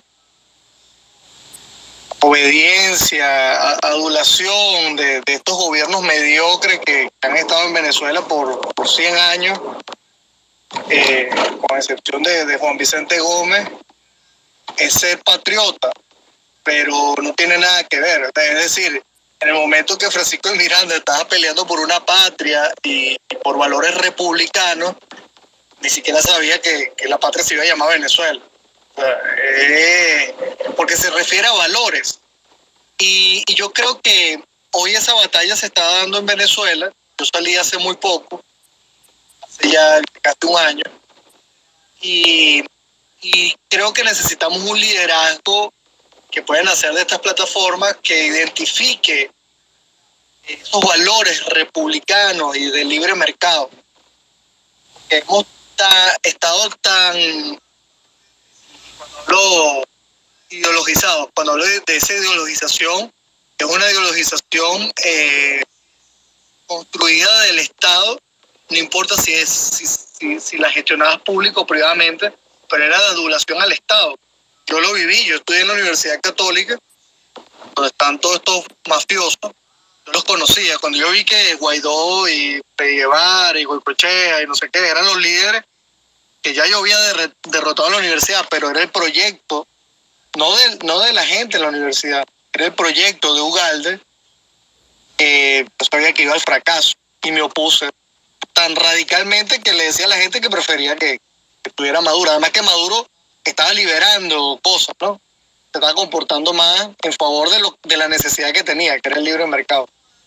obediencia, adulación de, de estos gobiernos mediocres que han estado en Venezuela por, por cien años, eh, con excepción de, de Juan Vicente Gómez, es ser patriota, pero no tiene nada que ver. Es decir, en el momento que Francisco de Miranda estaba peleando por una patria y, y por valores republicanos, ni siquiera sabía que, que la patria se iba a llamar Venezuela. O sea, eh, porque se refiere a valores. Y, y yo creo que hoy esa batalla se está dando en Venezuela. Yo salí hace muy poco, hace ya casi un año, y, y creo que necesitamos un liderazgo que pueden hacer de estas plataformas que identifique esos valores republicanos y de libre mercado. Porque hemos ta, estado tan, cuando hablo ideologizados, cuando hablo de, de esa ideologización, es una ideologización eh, construida del Estado, no importa si, es, si, si, si la gestionabas público o privadamente, pero era de adulación al Estado. Yo lo viví, yo estudié en la Universidad Católica, donde están todos estos mafiosos, yo los conocía. Cuando yo vi que Guaidó y Che Guevara y Goicoechea y no sé qué eran los líderes, que ya yo había der derrotado a la universidad, pero era el proyecto, no de, no de la gente en la universidad, era el proyecto de Ugalde, eh, yo sabía que iba al fracaso y me opuse tan radicalmente que le decía a la gente que prefería que, que estuviera Maduro. Además que Maduro estaba liberando cosas, ¿no? Se estaba comportando más en favor de, lo, de la necesidad que tenía, que era el libre mercado.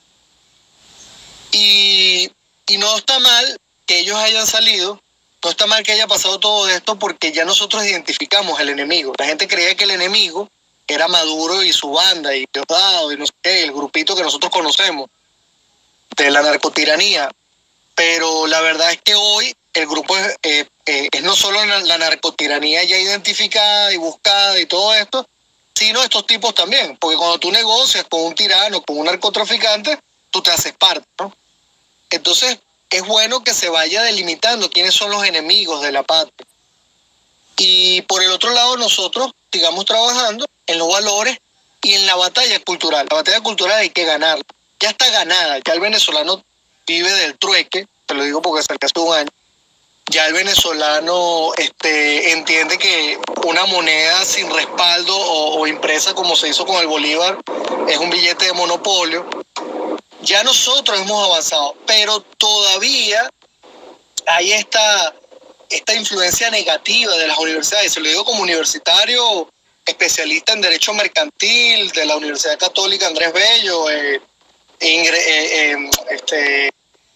Y, y no está mal que ellos hayan salido, no está mal que haya pasado todo esto, porque ya nosotros identificamos el enemigo. La gente creía que el enemigo era Maduro y su banda, y Diosdado, y no sé qué, el grupito que nosotros conocemos de la narcotiranía. Pero la verdad es que hoy el grupo es, eh, eh, es no solo la narcotiranía ya identificada y buscada y todo esto, sino estos tipos también. Porque cuando tú negocias con un tirano, con un narcotraficante, tú te haces parte, ¿no? Entonces, es bueno que se vaya delimitando quiénes son los enemigos de la patria. Y por el otro lado, nosotros sigamos trabajando en los valores y en la batalla cultural. La batalla cultural hay que ganarla. Ya está ganada. Ya el venezolano vive del trueque, te lo digo porque salió hace un año. Ya el venezolano este, entiende que una moneda sin respaldo o, o impresa como se hizo con el Bolívar es un billete de monopolio. Ya nosotros hemos avanzado, pero todavía hay esta, esta influencia negativa de las universidades. Se lo digo como universitario especialista en Derecho Mercantil de la Universidad Católica Andrés Bello, eh, eh, eh, este,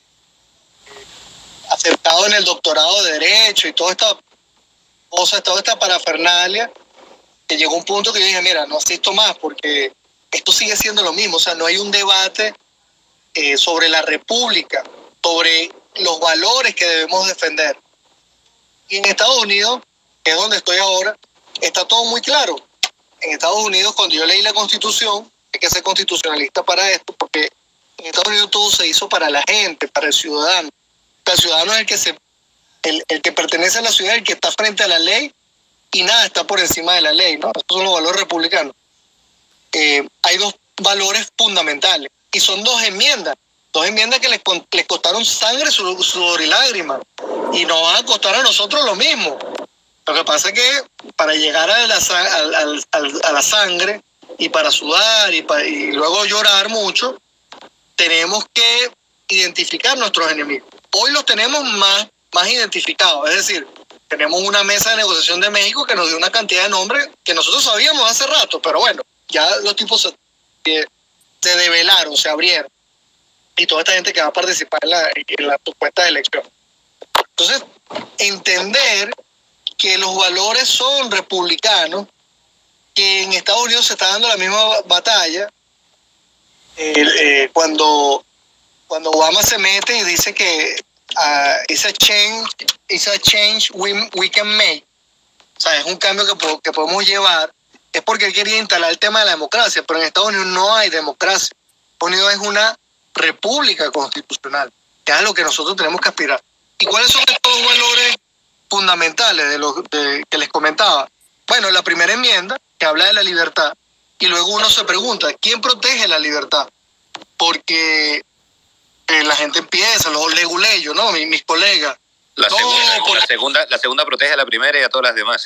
aceptado en el doctorado de Derecho y toda esta cosa, toda esta parafernalia, que llegó un punto que yo dije, mira, no asisto más porque esto sigue siendo lo mismo. O sea, no hay un debate eh, sobre la república, sobre los valores que debemos defender. Y en Estados Unidos, que es donde estoy ahora, está todo muy claro. En Estados Unidos, cuando yo leí la Constitución, hay que ser constitucionalista para esto, porque en Estados Unidos todo se hizo para la gente, para el ciudadano. El ciudadano es el que, se, el, el que pertenece a la ciudad, el que está frente a la ley, y nada está por encima de la ley, ¿no? Esos son los valores republicanos. Eh, hay dos valores fundamentales, y son dos enmiendas. Dos enmiendas que les, les costaron sangre, sudor y lágrimas. Y nos van a costar a nosotros lo mismo. Lo que pasa es que para llegar a la, al, al, al, a la sangre y para sudar y, para, y luego llorar mucho, tenemos que identificar nuestros enemigos. Hoy los tenemos más, más identificados. Es decir, tenemos una mesa de negociación de México que nos dio una cantidad de nombres que nosotros sabíamos hace rato, pero bueno, ya los tipos se, se develaron, se abrieron. Y toda esta gente que va a participar en la, en la supuesta elección. Entonces, entender que los valores son republicanos, que en Estados Unidos se está dando la misma batalla, eh, eh, cuando, cuando Obama se mete y dice que uh, it's a change, it's a change we, we can make, o sea, es un cambio que, que podemos llevar, es porque él quería instalar el tema de la democracia, pero en Estados Unidos no hay democracia. Estados Unidos es una república constitucional, que es a lo que nosotros tenemos que aspirar. ¿Y cuáles son estos valores fundamentales de los de, que les comentaba? Bueno, la primera enmienda, que habla de la libertad, y luego uno se pregunta, ¿quién protege la libertad? Porque eh, la gente empieza, los leguleyos, ¿no? Mis, mis colegas. La, no, segunda, porque... la, segunda, la segunda protege a la primera y a todas las demás.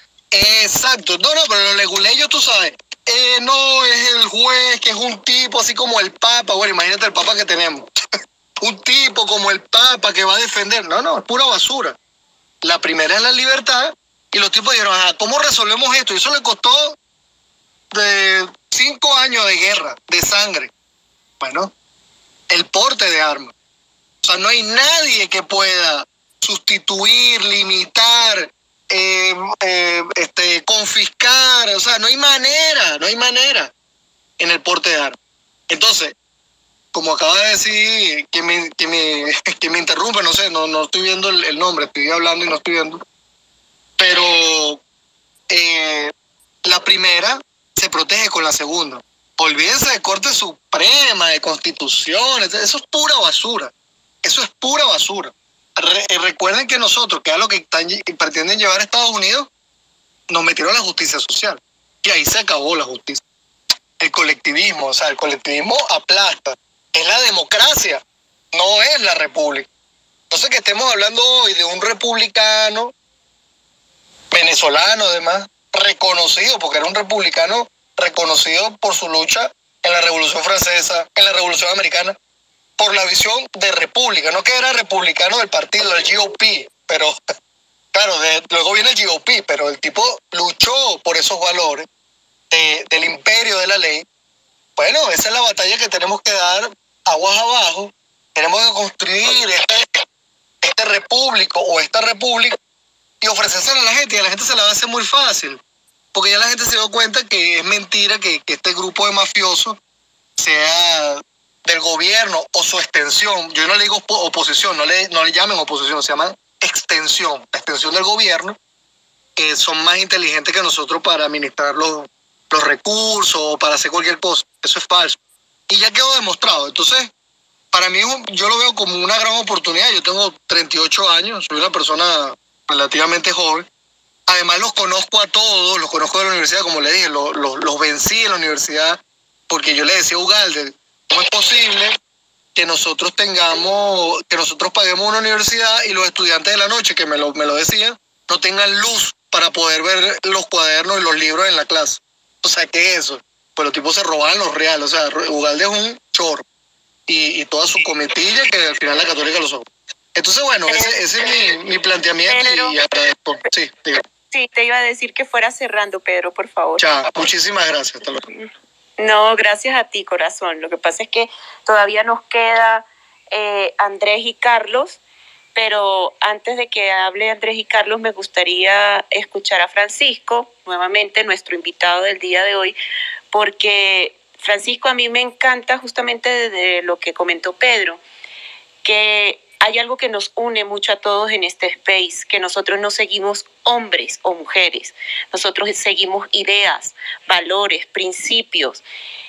Exacto. No, no, pero los leguleyos, tú sabes, eh, no es el juez, que es un tipo así como el Papa. Bueno, imagínate el Papa que tenemos. Un tipo como el Papa que va a defender. No, no, es pura basura. La primera es la libertad, y los tipos dijeron, ajá, ¿cómo resolvemos esto? Y eso le costó de cinco años de guerra, de sangre. Bueno, el porte de armas. O sea, no hay nadie que pueda sustituir, limitar, eh, eh, este, confiscar. O sea, no hay manera, no hay manera en el porte de armas. Entonces, como acaba de decir, que me, que me, que me interrumpe, no sé, no, no estoy viendo el, el nombre, estoy hablando y no estoy viendo. Pero eh, la primera se protege con la segunda. Olvídense de Corte Suprema, de Constituciones, eso es pura basura. Eso es pura basura. Re, recuerden que nosotros, que es lo que están, pretenden llevar a Estados Unidos, nos metieron a la justicia social. Y ahí se acabó la justicia. El colectivismo, o sea, el colectivismo aplasta. Es la democracia, no es la república. Entonces, que estemos hablando hoy de un republicano venezolano, además, reconocido, porque era un republicano reconocido por su lucha en la Revolución Francesa, en la Revolución Americana, por la visión de república, no que era republicano del partido, del G O P, pero claro, de, luego viene el G O P, pero el tipo luchó por esos valores de, del imperio de la ley. Bueno, esa es la batalla que tenemos que dar aguas abajo. Tenemos que construir este, este repúblico o esta república y ofrecérsela a la gente, y a la gente se la va a hacer muy fácil, porque ya la gente se dio cuenta que es mentira que, que este grupo de mafiosos sea del gobierno o su extensión. Yo no le digo oposición, no le, no le llamen oposición, se llaman extensión, extensión del gobierno, que son más inteligentes que nosotros para administrar los, los recursos o para hacer cualquier cosa. Eso es falso. Y ya quedó demostrado. Entonces, para mí yo lo veo como una gran oportunidad. Yo tengo treinta y ocho años, soy una persona relativamente joven. Además los conozco a todos, los conozco de la universidad, como le dije, los, los, los vencí en la universidad, porque yo le decía a Ugalde, ¿cómo es posible que nosotros tengamos, que nosotros paguemos una universidad y los estudiantes de la noche, que me lo, me lo decían, no tengan luz para poder ver los cuadernos y los libros en la clase? O sea, ¿qué es eso? Pues los tipos se robaban los reales. O sea, Ugalde es un chorro. Y, y toda su cometilla, que al final la Católica lo son. Entonces, bueno, ese, ese es mi, mi planteamiento. Pedro, y agradezco. Sí, dígame. Sí, te iba a decir que fuera cerrando, Pedro, por favor. Ya, muchísimas gracias. Hasta luego. No, gracias a ti, corazón. Lo que pasa es que todavía nos queda eh, Andrés y Carlos, pero antes de que hable Andrés y Carlos, me gustaría escuchar a Francisco, nuevamente nuestro invitado del día de hoy, porque Francisco, a mí me encanta justamente de lo que comentó Pedro, que hay algo que nos une mucho a todos en este space, que nosotros no seguimos hombres o mujeres, nosotros seguimos ideas, valores, principios,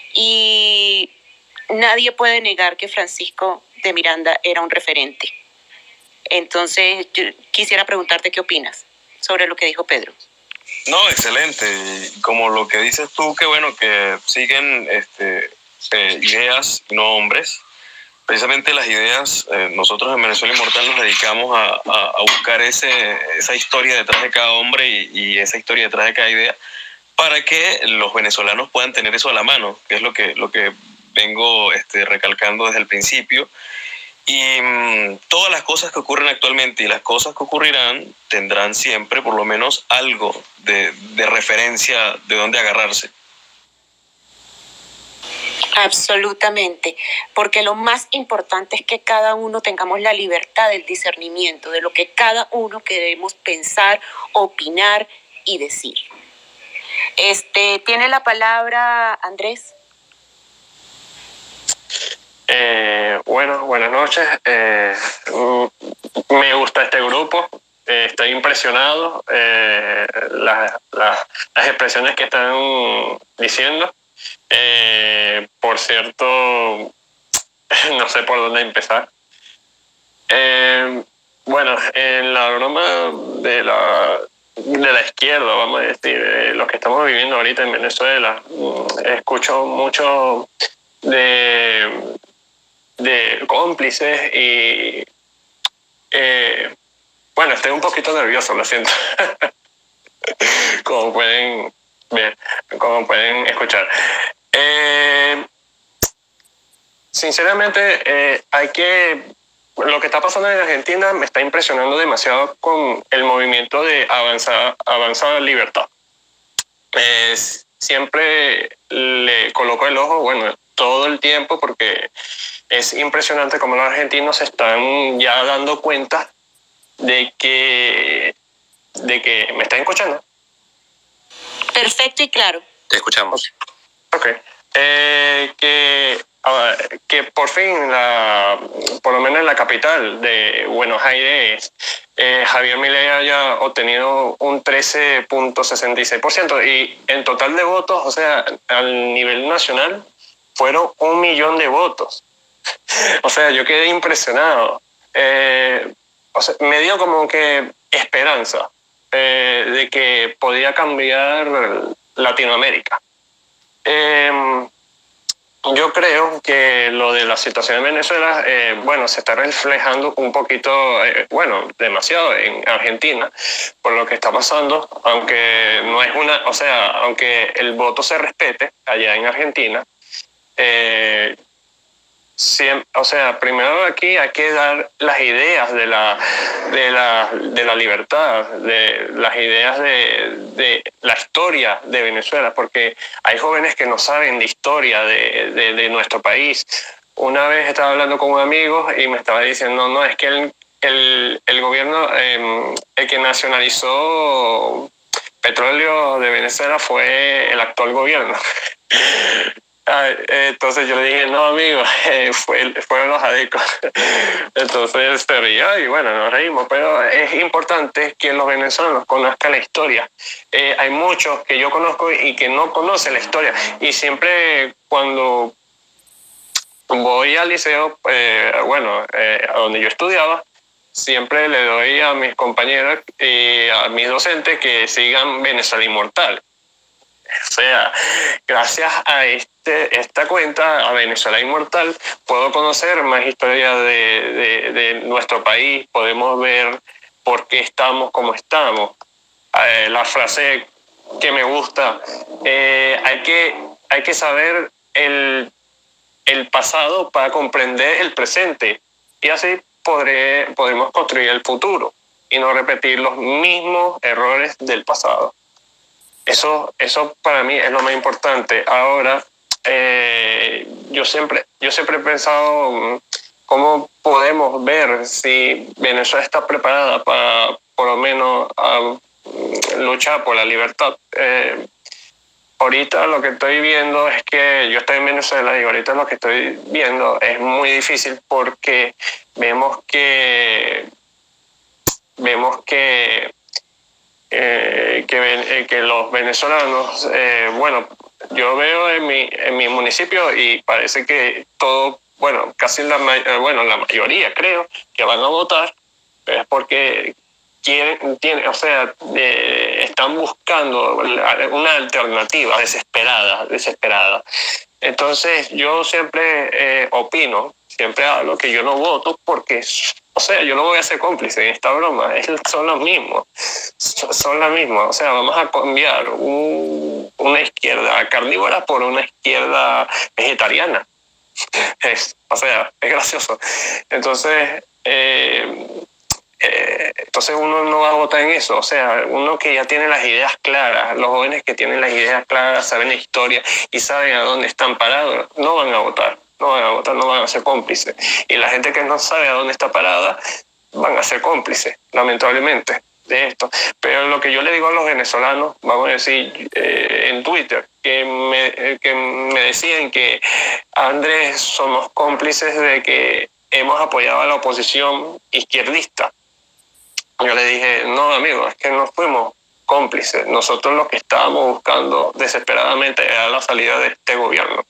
y nadie puede negar que Francisco de Miranda era un referente. Entonces, yo quisiera preguntarte qué opinas sobre lo que dijo Pedro. No, excelente. Como lo que dices tú, que bueno, que siguen este, eh, ideas, no hombres. Precisamente las ideas, eh, nosotros en Venezuela Inmortal nos dedicamos a, a, a buscar ese, esa historia detrás de cada hombre y, y esa historia detrás de cada idea, para que los venezolanos puedan tener eso a la mano, que es lo que, lo que vengo este, recalcando desde el principio. Y mmm, todas las cosas que ocurren actualmente y las cosas que ocurrirán tendrán siempre por lo menos algo de, de referencia de dónde agarrarse. Absolutamente, porque lo más importante es que cada uno tengamos la libertad del discernimiento, de lo que cada uno queremos pensar, opinar y decir. Este, ¿tiene la palabra Andrés? Eh, bueno, buenas noches. Eh, me gusta este grupo. Eh, estoy impresionado. Eh, la, la, las expresiones que están diciendo. Eh, por cierto, no sé por dónde empezar. Eh, bueno, en la broma de la, de la izquierda, vamos a decir, eh, lo que estamos viviendo ahorita en Venezuela, escucho mucho de... de cómplices y eh, bueno, estoy un poquito nervioso, lo siento. como pueden ver, como pueden escuchar. Eh, sinceramente, eh, hay que lo que está pasando en Argentina me está impresionando demasiado con el movimiento de avanzada, avanzada libertad. Eh, siempre le coloco el ojo, bueno, todo el tiempo, porque es impresionante cómo los argentinos se están ya dando cuenta de que, de que me están escuchando. Perfecto y claro. Te escuchamos. Ok. Eh, que, uh, que por fin, la, por lo menos en la capital de Buenos Aires, eh, Javier Milei haya obtenido un trece punto sesenta y seis por ciento y en total de votos, o sea, al nivel nacional, fueron un millón de votos. O sea, yo quedé impresionado. Eh, o sea, me dio como que esperanza eh, de que podía cambiar Latinoamérica. Eh, yo creo que lo de la situación en Venezuela, eh, bueno, se está reflejando un poquito, eh, bueno, demasiado en Argentina, por lo que está pasando, aunque no es una, o sea, aunque el voto se respete allá en Argentina, Eh, Siempre, o sea, primero aquí hay que dar las ideas de la, de la, de la libertad, de las ideas de, de la historia de Venezuela, porque hay jóvenes que no saben de historia de, de, de nuestro país. Una vez estaba hablando con un amigo y me estaba diciendo, no, no, es que el, el, el gobierno, eh, el que nacionalizó petróleo de Venezuela fue el actual gobierno. Entonces yo le dije, no, amigo, eh, fue, fueron los adecos. Entonces se ría y bueno, nos reímos, pero es importante que los venezolanos conozcan la historia. Eh, hay muchos que yo conozco y que no conocen la historia, y siempre cuando voy al liceo, eh, bueno, eh, a donde yo estudiaba, siempre le doy a mis compañeros y a mis docentes que sigan Venezuela Inmortal. O sea, gracias a este, esta cuenta, a Venezuela Inmortal, puedo conocer más historia de, de, de nuestro país, podemos ver por qué estamos como estamos. Eh, la frase que me gusta, eh, hay, que, hay que saber el, el pasado para comprender el presente, y así podré, podremos construir el futuro y no repetir los mismos errores del pasado. Eso, eso para mí es lo más importante. Ahora, eh, yo, siempre, yo siempre he pensado cómo podemos ver si Venezuela está preparada para, por lo menos, a, luchar por la libertad. Eh, ahorita lo que estoy viendo es que yo estoy en Venezuela y ahorita lo que estoy viendo es muy difícil porque vemos que, vemos que Eh, que, eh, que los venezolanos, eh, bueno, yo veo en mi, en mi municipio y parece que todo, bueno, casi la, bueno, la mayoría creo que van a votar, es porque quieren, tienen, o sea, eh, están buscando una alternativa desesperada, desesperada. Entonces yo siempre eh, opino, siempre hablo que yo no voto porque, o sea, yo no voy a ser cómplice en esta broma, son los mismos, son las mismas, o sea, vamos a cambiar un, una izquierda carnívora por una izquierda vegetariana. Es, o sea, es gracioso. Entonces, eh, eh, entonces uno no va a votar en eso, o sea, uno que ya tiene las ideas claras, los jóvenes que tienen las ideas claras, saben la historia y saben a dónde están parados, no van a votar. No van a votar, no van a ser cómplices. Y la gente que no sabe a dónde está parada van a ser cómplices, lamentablemente, de esto. Pero lo que yo le digo a los venezolanos, vamos a decir, eh, en Twitter, que me, que me decían que Andrés somos cómplices de que hemos apoyado a la oposición izquierdista. Yo le dije, no, amigo, es que no fuimos cómplices. Nosotros lo que estábamos buscando desesperadamente era la salida de este gobierno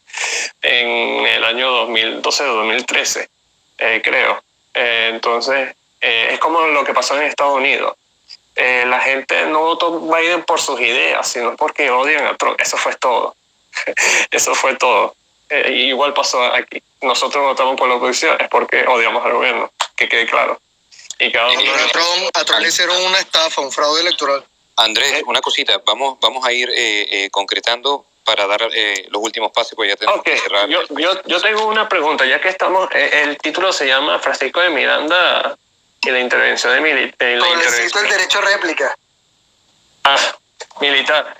en el año dos mil doce dos mil trece, eh, creo. Eh, entonces, eh, es como lo que pasó en Estados Unidos. Eh, la gente no votó Biden por sus ideas, sino porque odian a Trump. Eso fue todo. Eso fue todo. Eh, igual pasó aquí. Nosotros votamos por la oposición es porque odiamos al gobierno, que quede claro. Y cada uno... A Trump, a Trump le hicieron una estafa, un fraude electoral. Andrés, una cosita, vamos, vamos a ir eh, eh, concretando para dar eh, los últimos pasos, pues ya tenemos okay. que cerrar. Yo, yo, yo tengo una pregunta, ya que estamos, eh, el título se llama Francisco de Miranda y la intervención de militar. Necesito el derecho a réplica. Ah, militar.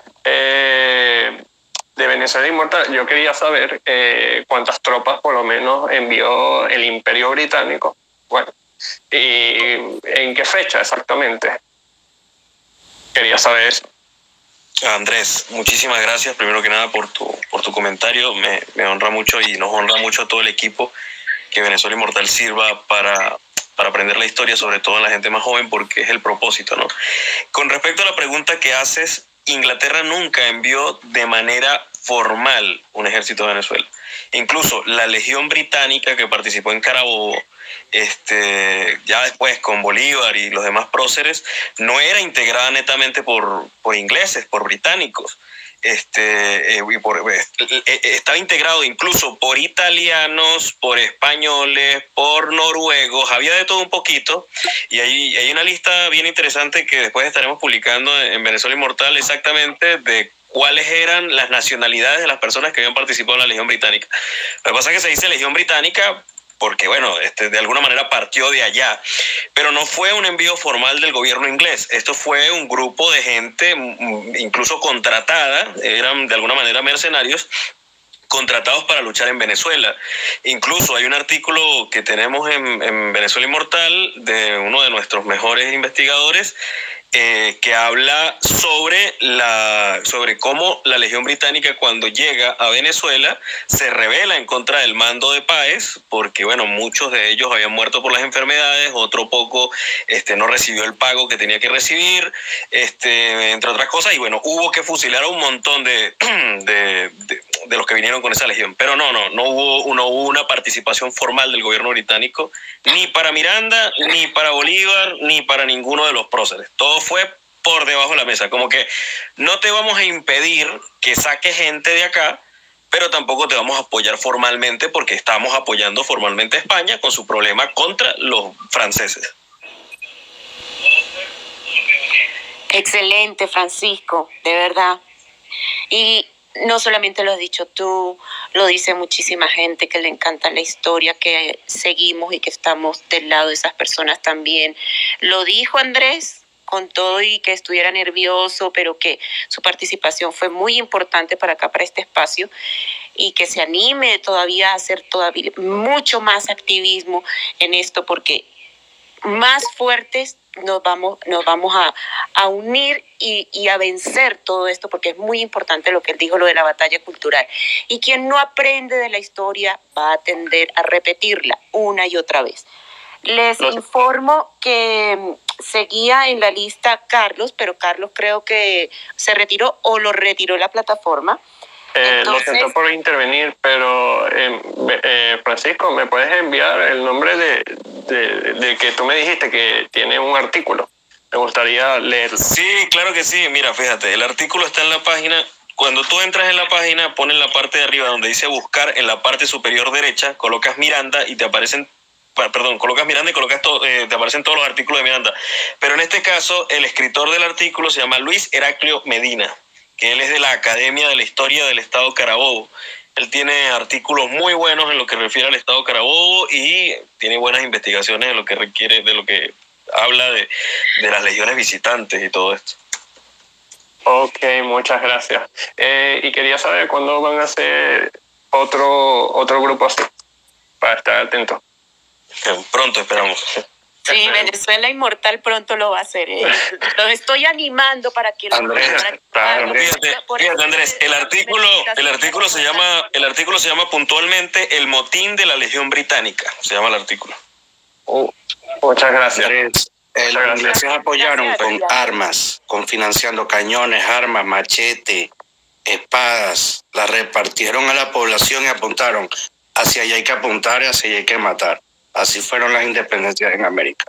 Eh, de Venezuela Inmortal, yo quería saber eh, cuántas tropas por lo menos envió el Imperio Británico. Bueno, y en qué fecha exactamente. Quería saber eso. Andrés, muchísimas gracias primero que nada por tu, por tu comentario. Me, me honra mucho y nos honra mucho a todo el equipo que Venezuela Inmortal sirva para, para aprender la historia, sobre todo en la gente más joven, porque es el propósito, ¿no? Con respecto a la pregunta que haces, Inglaterra nunca envió de manera formal un ejército de Venezuela. Incluso la Legión Británica que participó en Carabobo, este, ya después con Bolívar y los demás próceres, no era integrada netamente por, por ingleses, por británicos. Este, eh, y por, eh, eh, estaba integrado incluso por italianos, por españoles, por noruegos, había de todo un poquito, y hay, hay una lista bien interesante que después estaremos publicando en Venezuela Inmortal exactamente de cuáles eran las nacionalidades de las personas que habían participado en la Legión Británica. Lo que pasa es que se dice Legión Británica porque, bueno, este, de alguna manera partió de allá, pero no fue un envío formal del gobierno inglés. Esto fue un grupo de gente, incluso contratada, eran de alguna manera mercenarios, contratados para luchar en Venezuela. Incluso hay un artículo que tenemos en, en Venezuela Inmortal de uno de nuestros mejores investigadores eh, que habla sobre, la, sobre cómo la Legión Británica, cuando llega a Venezuela, se rebela en contra del mando de Páez, porque bueno, muchos de ellos habían muerto por las enfermedades, otro poco este, no recibió el pago que tenía que recibir, este, entre otras cosas, y bueno, hubo que fusilar a un montón de, de, de, de los que vinieron con esa legión. Pero no, no, no hubo, no hubo una participación formal del gobierno británico, ni para Miranda, ni para Bolívar, ni para ninguno de los próceres. Todo fue por debajo de la mesa, como que no te vamos a impedir que saques gente de acá, pero tampoco te vamos a apoyar formalmente porque estamos apoyando formalmente a España con su problema contra los franceses. Excelente, Francisco, de verdad. Y no solamente lo has dicho tú, lo dice muchísima gente que le encanta la historia, que seguimos y que estamos del lado de esas personas también. Lo dijo Andrés, con todo y que estuviera nervioso, pero que su participación fue muy importante para acá, para este espacio, y que se anime todavía a hacer todavía mucho más activismo en esto, porque más fuertes nos vamos, nos vamos a, a unir y, y a vencer todo esto, porque es muy importante lo que él dijo, lo de la batalla cultural. Y quien no aprende de la historia va a tender a repetirla una y otra vez. Les informo que seguía en la lista Carlos, pero Carlos creo que se retiró o lo retiró la plataforma. Eh, Entonces, lo siento por intervenir, pero eh, eh, Francisco, ¿me puedes enviar el nombre de, de, de que tú me dijiste que tiene un artículo? Me gustaría leerlo. Sí, claro que sí. Mira, fíjate, el artículo está en la página. Cuando tú entras en la página, pones en la parte de arriba donde dice buscar, en la parte superior derecha, colocas Miranda y te aparecen Perdón, colocas Miranda y colocas todo, eh, te aparecen todos los artículos de Miranda. Pero en este caso, el escritor del artículo se llama Luis Heraclio Medina, que él es de la Academia de la Historia del Estado Carabobo. Él tiene artículos muy buenos en lo que refiere al Estado Carabobo y tiene buenas investigaciones en lo que requiere, de lo que habla de, de las legiones visitantes y todo esto. Ok, muchas gracias. Eh, y quería saber cuándo van a hacer otro, otro grupo así, para estar atento. Pronto esperamos. Sí, Venezuela Inmortal pronto lo va a hacer. Eh. Los estoy animando para que... Andrés, para que claro, fíjate, fíjate Andrés, el artículo, el artículo se llama, el artículo se llama puntualmente El motín de la Legión Británica. Se llama el artículo. Oh, muchas gracias. Andrés, eh, los ingleses apoyaron gracias, con gracias. armas, con financiando cañones, armas, machetes, espadas. Las repartieron a la población y apuntaron hacia allá hay que apuntar y hacia allá hay que matar. Así fueron las independencias en América.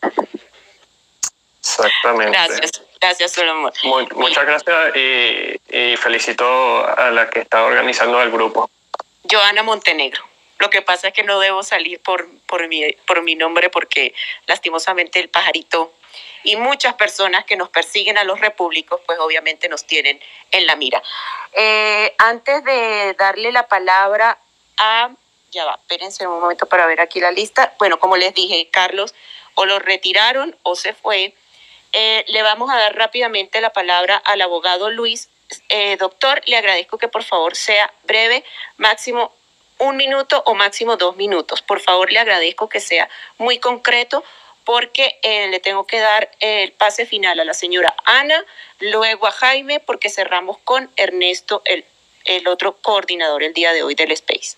Exactamente. Gracias, gracias Solomon. Muy, muchas gracias y, y felicito a la que está organizando el grupo. Joana Montenegro. Lo que pasa es que no debo salir por, por, mi, por mi nombre porque lastimosamente el pajarito y muchas personas que nos persiguen a los repúblicos, pues obviamente nos tienen en la mira. Eh, antes de darle la palabra a... Ya va, espérense un momento para ver aquí la lista. Bueno, como les dije, Carlos o lo retiraron o se fue. Eh, le vamos a dar rápidamente la palabra al abogado Luis. Eh, doctor, le agradezco que por favor sea breve, máximo un minuto o máximo dos minutos. Por favor, le agradezco que sea muy concreto porque eh, le tengo que dar el pase final a la señora Ana, luego a Jaime, porque cerramos con Ernesto, el, el otro coordinador el día de hoy del Space.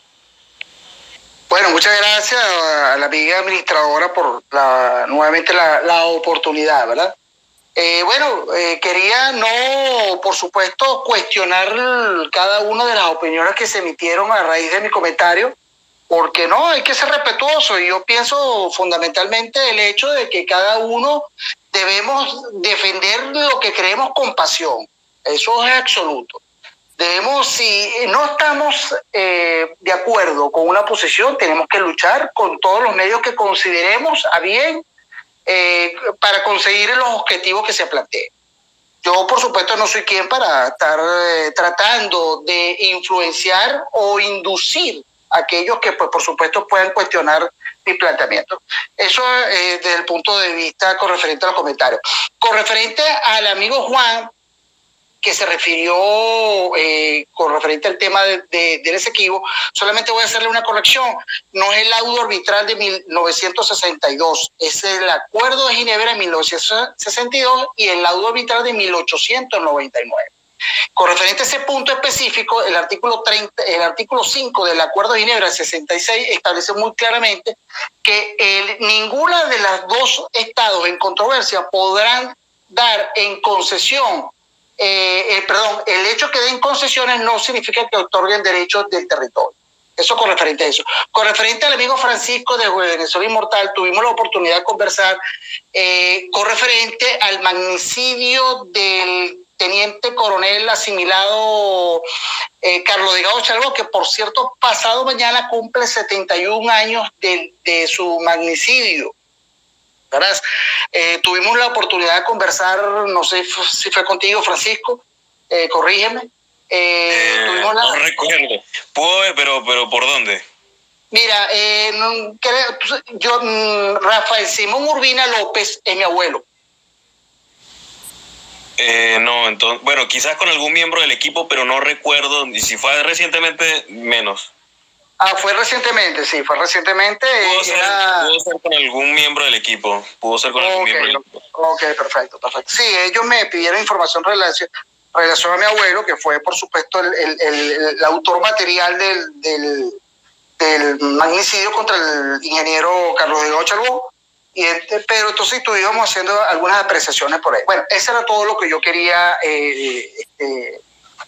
Bueno, muchas gracias a la amiga administradora por la, nuevamente la, la oportunidad, ¿verdad? Eh, bueno, eh, quería no, por supuesto, cuestionar cada una de las opiniones que se emitieron a raíz de mi comentario, porque no, hay que ser respetuoso. Y yo pienso fundamentalmente el hecho de que cada uno debemos defender lo que creemos con pasión. Eso es absoluto. Debemos, si no estamos eh, de acuerdo con una posición, tenemos que luchar con todos los medios que consideremos a bien eh, para conseguir los objetivos que se planteen. Yo, por supuesto, no soy quien para estar eh, tratando de influenciar o inducir a aquellos que, pues, por supuesto, puedan cuestionar mi planteamiento. Eso eh, desde el punto de vista con referente a los comentarios. Con referente al amigo Juan, que se refirió eh, con referente al tema de, de, del Esequibo, solamente voy a hacerle una corrección. No es el laudo arbitral de mil novecientos sesenta y dos, es el Acuerdo de Ginebra de mil novecientos sesenta y dos y el laudo arbitral de mil ochocientos noventa y nueve. Con referente a ese punto específico, el artículo, treinta, el artículo cinco del Acuerdo de Ginebra sesenta y seis establece muy claramente que el, ninguna de las dos estados en controversia podrán dar en concesión Eh, eh, perdón, el hecho que den concesiones no significa que otorguen derechos del territorio. Eso con referente a eso. Con referente al amigo Francisco de Venezuela Inmortal, tuvimos la oportunidad de conversar eh, con referente al magnicidio del teniente coronel asimilado eh, Carlos Delgado Chalbó, que por cierto pasado mañana cumple setenta y un años de, de su magnicidio. ¿Verdad? Eh, tuvimos la oportunidad de conversar, no sé si fue contigo, Francisco, eh, corrígeme. Eh, eh, tuvimos la... No recuerdo. Puedo ver, pero, pero ¿por dónde? Mira, eh, no, creo, yo, Rafael Simón Urbina López es mi abuelo. Eh, no, entonces, bueno, quizás con algún miembro del equipo, pero no recuerdo, y si fue recientemente, menos. Ah, fue recientemente, sí, fue recientemente. Pudo ser, era... pudo ser con algún miembro del equipo. Pudo ser con okay, algún miembro del equipo. Ok, perfecto, perfecto. Sí, ellos me pidieron información en relación, relación a mi abuelo, que fue, por supuesto, el, el, el, el autor material del, del, del magnicidio contra el ingeniero Carlos Delgado Chalbó. Y este, pero entonces estuvimos haciendo algunas apreciaciones por ahí. Bueno, eso era todo lo que yo quería eh, este,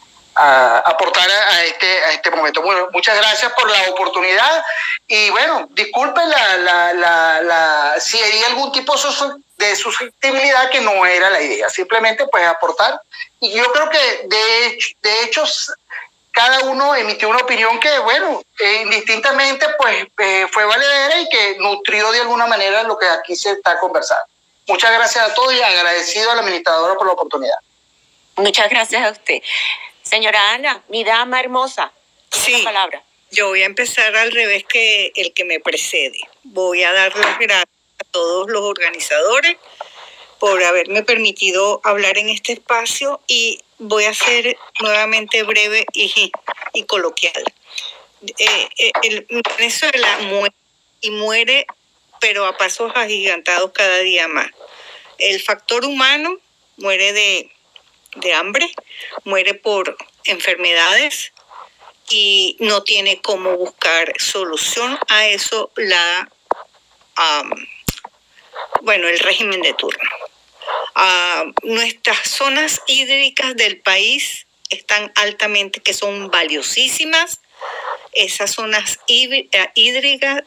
a aportar a este, a este momento. Bueno, muchas gracias por la oportunidad y bueno, disculpen la, la, la, la, si hay algún tipo de susceptibilidad, que no era la idea, simplemente pues aportar, y yo creo que de hecho, de hecho cada uno emitió una opinión que bueno, eh, indistintamente pues eh, fue valedera y que nutrió de alguna manera lo que aquí se está conversando. Muchas gracias a todos y agradecido a la administradora por la oportunidad. Muchas gracias a usted. Señora Ana, mi dama hermosa, sí, palabra. Yo voy a empezar al revés que el que me precede. Voy a dar las gracias a todos los organizadores por haberme permitido hablar en este espacio y voy a ser nuevamente breve y, y coloquial. Eh, eh, el Venezuela muere y muere, pero a pasos agigantados cada día más. El factor humano muere de... de hambre, muere por enfermedades y no tiene cómo buscar solución a eso la um, bueno el régimen de turno. Uh, nuestras zonas hídricas del país están altamente, que son valiosísimas. Esas zonas hídricas, hídricas,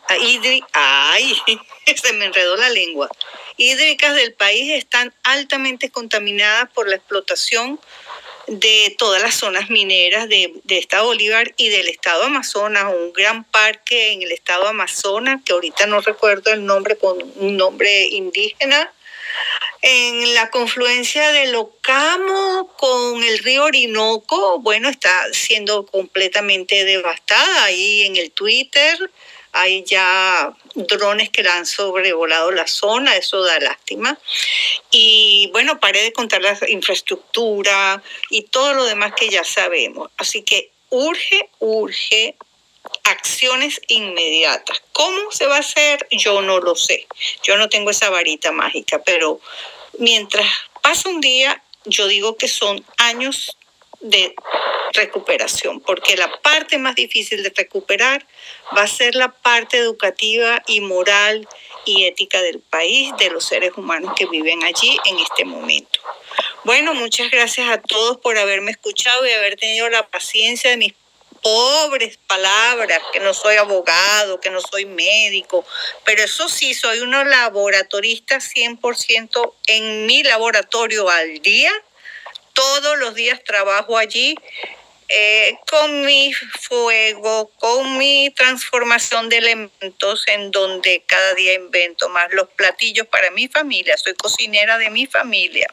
ay, se me enredó la lengua, hídricas del país están altamente contaminadas por la explotación de todas las zonas mineras de, de Estado Bolívar y del Estado Amazonas, un gran parque en el Estado Amazonas, que ahorita no recuerdo el nombre, con un nombre indígena, en la confluencia del Ocamo con el río Orinoco, bueno, está siendo completamente devastada. Ahí en el Twitter hay ya drones que la han sobrevolado la zona, eso da lástima. Y bueno, paré de contar la infraestructura y todo lo demás que ya sabemos. Así que urge, urge acciones inmediatas. ¿Cómo se va a hacer? Yo no lo sé. Yo no tengo esa varita mágica, pero mientras pasa un día, yo digo que son años de recuperación, porque la parte más difícil de recuperar va a ser la parte educativa y moral y ética del país, de los seres humanos que viven allí en este momento. Bueno, muchas gracias a todos por haberme escuchado y haber tenido la paciencia de mis pobres palabras, que no soy abogado, que no soy médico, pero eso sí, soy una laboratorista cien por ciento en mi laboratorio al día. Todos los días trabajo allí eh, con mi fuego, con mi transformación de elementos, en donde cada día invento más los platillos para mi familia. Soy cocinera de mi familia.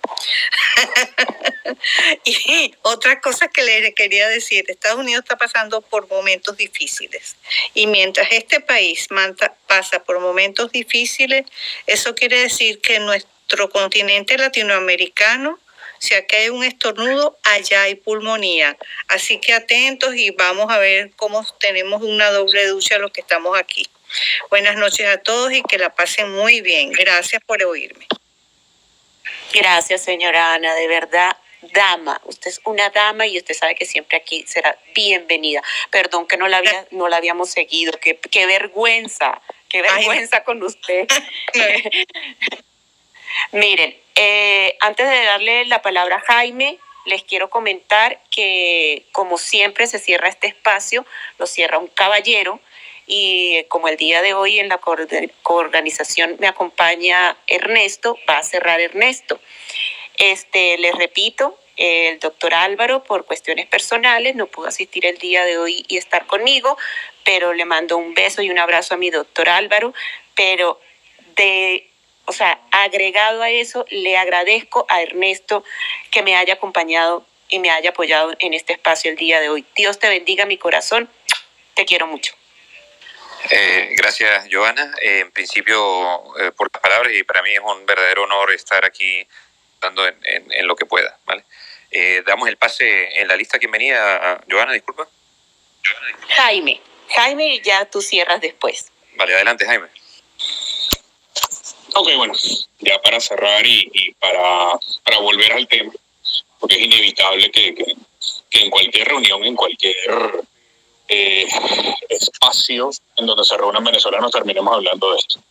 Y otra cosa que le quería decir, Estados Unidos está pasando por momentos difíciles. Y mientras este país pasa por momentos difíciles, eso quiere decir que nuestro continente latinoamericano, si acá hay un estornudo, allá hay pulmonía. Así que atentos y vamos a ver cómo tenemos una doble ducha los que estamos aquí. Buenas noches a todos y que la pasen muy bien. Gracias por oírme. Gracias, señora Ana, de verdad, dama. Usted es una dama y usted sabe que siempre aquí será bienvenida. Perdón que no la, había, no la habíamos seguido. Qué, qué vergüenza, qué vergüenza Ay. Con usted. Miren, eh, antes de darle la palabra a Jaime, les quiero comentar que, como siempre, se cierra este espacio, lo cierra un caballero, y como el día de hoy en la coorganización me acompaña Ernesto, va a cerrar Ernesto. Este, les repito, el doctor Álvaro, por cuestiones personales, no pudo asistir el día de hoy y estar conmigo, pero le mando un beso y un abrazo a mi doctor Álvaro, pero de... O sea, agregado a eso, le agradezco a Ernesto que me haya acompañado y me haya apoyado en este espacio el día de hoy. Dios te bendiga, mi corazón. Te quiero mucho. Eh, gracias, Joana. Eh, en principio, eh, por las palabras, y para mí es un verdadero honor estar aquí dando en, en, en lo que pueda, ¿vale? Eh, damos el pase en la lista. ¿Quién venía? Joana, disculpa. Jaime. Jaime, ya tú cierras después. Vale, adelante, Jaime. Ok, bueno, ya para cerrar y, y para, para volver al tema, porque es inevitable que, que, que en cualquier reunión, en cualquier eh, espacio en donde se reúnan venezolanos terminemos hablando de esto.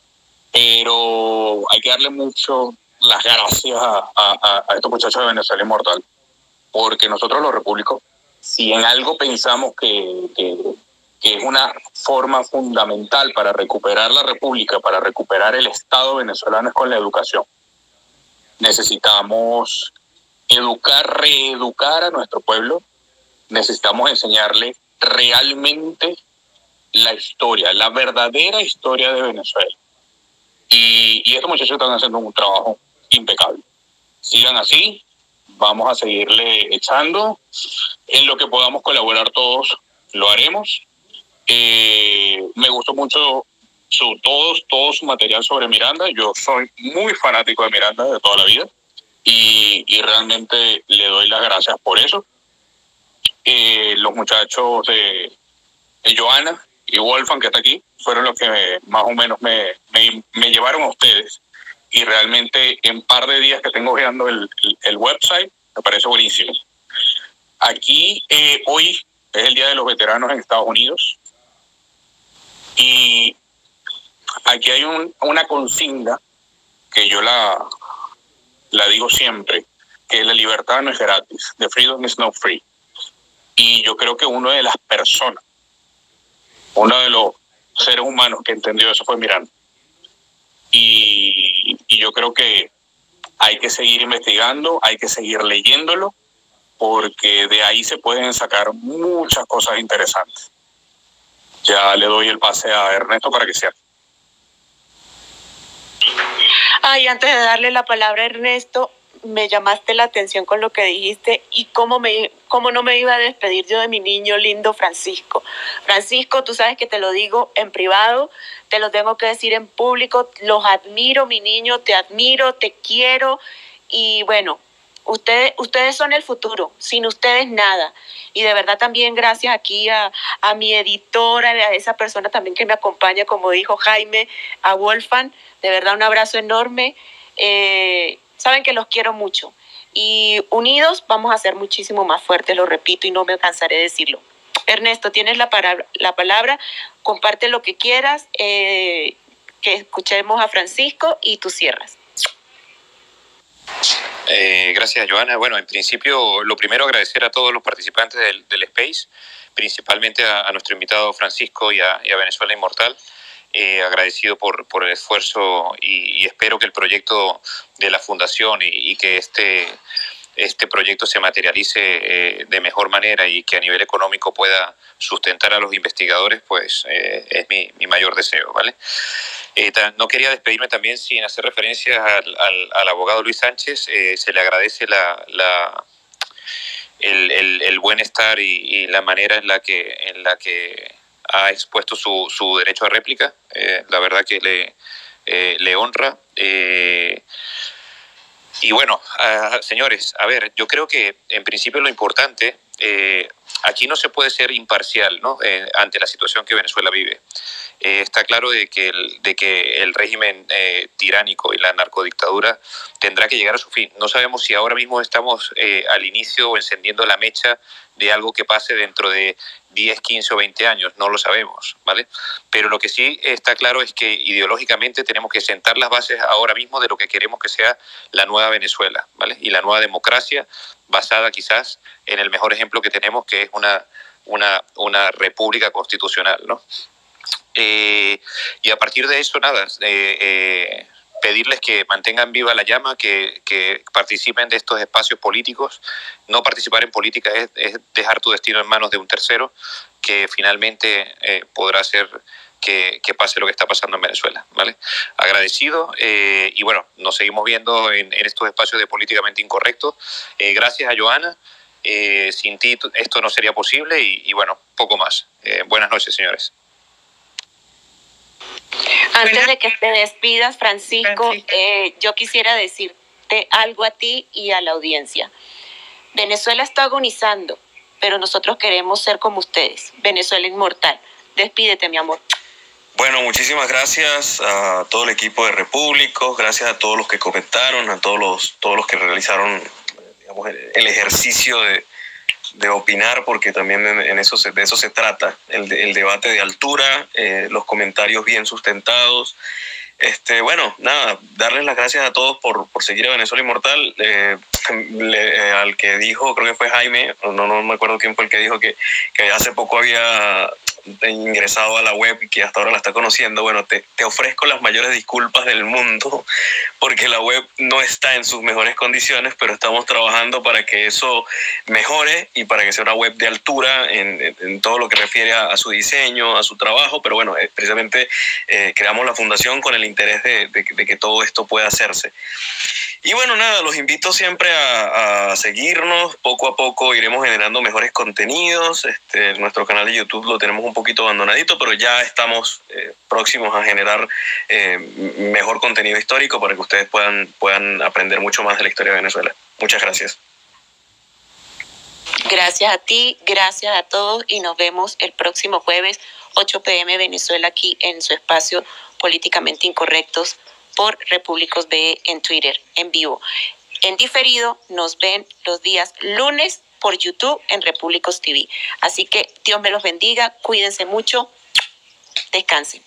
Pero hay que darle mucho las gracias a, a, a estos muchachos de Venezuela Inmortal, porque nosotros los repúblicos, si en algo pensamos que... que que es una forma fundamental para recuperar la república, para recuperar el Estado venezolano, es con la educación. Necesitamos educar, reeducar a nuestro pueblo, necesitamos enseñarle realmente la historia, la verdadera historia de Venezuela. Y, y estos muchachos están haciendo un trabajo impecable. Sigan así, vamos a seguirle echando. En lo que podamos colaborar todos, lo haremos. Eh, me gustó mucho su, todo, todo su material sobre Miranda. Yo soy muy fanático de Miranda de toda la vida y, y realmente le doy las gracias por eso. Eh, los muchachos de, de Joana y Wolfgang, que está aquí, fueron los que me, más o menos me, me, me llevaron a ustedes, y realmente en par de días que tengo viendo el, el, el website me parece buenísimo. Aquí eh, hoy es el Día de los Veteranos en Estados Unidos. Y aquí hay un, una consigna que yo la, la digo siempre, que la libertad no es gratis, the freedom is not free. Y yo creo que una de las personas, uno de los seres humanos que entendió eso fue Miranda. Y, y yo creo que hay que seguir investigando, hay que seguir leyéndolo, porque de ahí se pueden sacar muchas cosas interesantes. Ya le doy el pase a Ernesto para que sea. Ay, antes de darle la palabra a Ernesto, me llamaste la atención con lo que dijiste y cómo, me, cómo no me iba a despedir yo de mi niño lindo Francisco. Francisco, tú sabes que te lo digo en privado, te lo tengo que decir en público, los admiro, mi niño, te admiro, te quiero y bueno, ustedes, ustedes son el futuro, sin ustedes nada. Y de verdad también gracias aquí a, a mi editora, a esa persona también que me acompaña, como dijo Jaime, a Wolfgang, de verdad un abrazo enorme. Eh, saben que los quiero mucho y unidos vamos a ser muchísimo más fuertes, lo repito y no me cansaré de decirlo. Ernesto, tienes la, para, la palabra, comparte lo que quieras, eh, que escuchemos a Francisco y tú cierras. Eh, gracias, Joana. Bueno, en principio, lo primero, agradecer a todos los participantes del, del Space, principalmente a, a nuestro invitado Francisco y a, y a Venezuela Inmortal. Eh, agradecido por, por el esfuerzo y, y espero que el proyecto de la Fundación y, y que este este proyecto se materialice eh, de mejor manera y que a nivel económico pueda sustentar a los investigadores, pues eh, es mi, mi mayor deseo, ¿vale? Eh, no quería despedirme también sin hacer referencia al, al, al abogado Luis Sánchez. Eh, se le agradece la, la, el, el, el buen estar y, y la manera en la que, en la que ha expuesto su, su derecho a réplica. Eh, la verdad que le, eh, le honra. Eh, y bueno, uh, señores, a ver, yo creo que en principio lo importante, eh, aquí no se puede ser imparcial, ¿no? Eh, ante la situación que Venezuela vive. Eh, está claro de que el, de que el régimen eh, tiránico y la narcodictadura tendrá que llegar a su fin. No sabemos si ahora mismo estamos eh, al inicio o encendiendo la mecha de algo que pase dentro de diez, quince o veinte años, no lo sabemos, ¿vale? Pero lo que sí está claro es que ideológicamente tenemos que sentar las bases ahora mismo de lo que queremos que sea la nueva Venezuela, ¿vale? Y la nueva democracia basada quizás en el mejor ejemplo que tenemos, que es una, una, una república constitucional, ¿no? Eh, y a partir de eso, nada, eh, eh, pedirles que mantengan viva la llama, que, que participen de estos espacios políticos. No participar en política es, es dejar tu destino en manos de un tercero que finalmente eh, podrá hacer que, que pase lo que está pasando en Venezuela, ¿vale? Agradecido eh, y bueno, nos seguimos viendo en, en estos espacios de Políticamente Incorrecto. Eh, gracias a Joana. Eh, sin ti esto no sería posible y, y bueno, poco más. Eh, buenas noches, señores. Antes de que te despidas, Francisco, eh, yo quisiera decirte algo a ti y a la audiencia. Venezuela está agonizando, pero nosotros queremos ser como ustedes. Venezuela inmortal. Despídete, mi amor. Bueno, muchísimas gracias a todo el equipo de Repúblicos, gracias a todos los que comentaron, a todos los, todos los que realizaron, digamos, el, el ejercicio de, de opinar, porque también en eso se, de eso se trata, el, el debate de altura, eh, los comentarios bien sustentados. Este, bueno, nada, darles las gracias a todos por, por seguir a Venezuela Inmortal. Eh, le, eh, al que dijo, creo que fue Jaime, no, no me acuerdo quién fue el que dijo que, que hace poco había ingresado a la web y que hasta ahora la está conociendo. Bueno, te, te ofrezco las mayores disculpas del mundo porque la web no está en sus mejores condiciones, pero estamos trabajando para que eso mejore y para que sea una web de altura en, en, en todo lo que refiere a, a su diseño, a su trabajo. Pero bueno, eh, precisamente eh, creamos la fundación con el interés de, de, de que todo esto pueda hacerse. Y bueno, nada, los invito siempre a, a seguirnos. Poco a poco iremos generando mejores contenidos. Este, nuestro canal de YouTube lo tenemos un poquito abandonadito, pero ya estamos eh, próximos a generar eh, mejor contenido histórico para que ustedes puedan, puedan aprender mucho más de la historia de Venezuela. Muchas gracias. Gracias a ti, gracias a todos y nos vemos el próximo jueves, ocho p m Venezuela, aquí en su espacio Políticamente Incorrectos por Repúblicos B E en Twitter, en vivo. En diferido nos ven los días lunes por YouTube en Repúblicos T V. Así que Dios me los bendiga, cuídense mucho, descansen.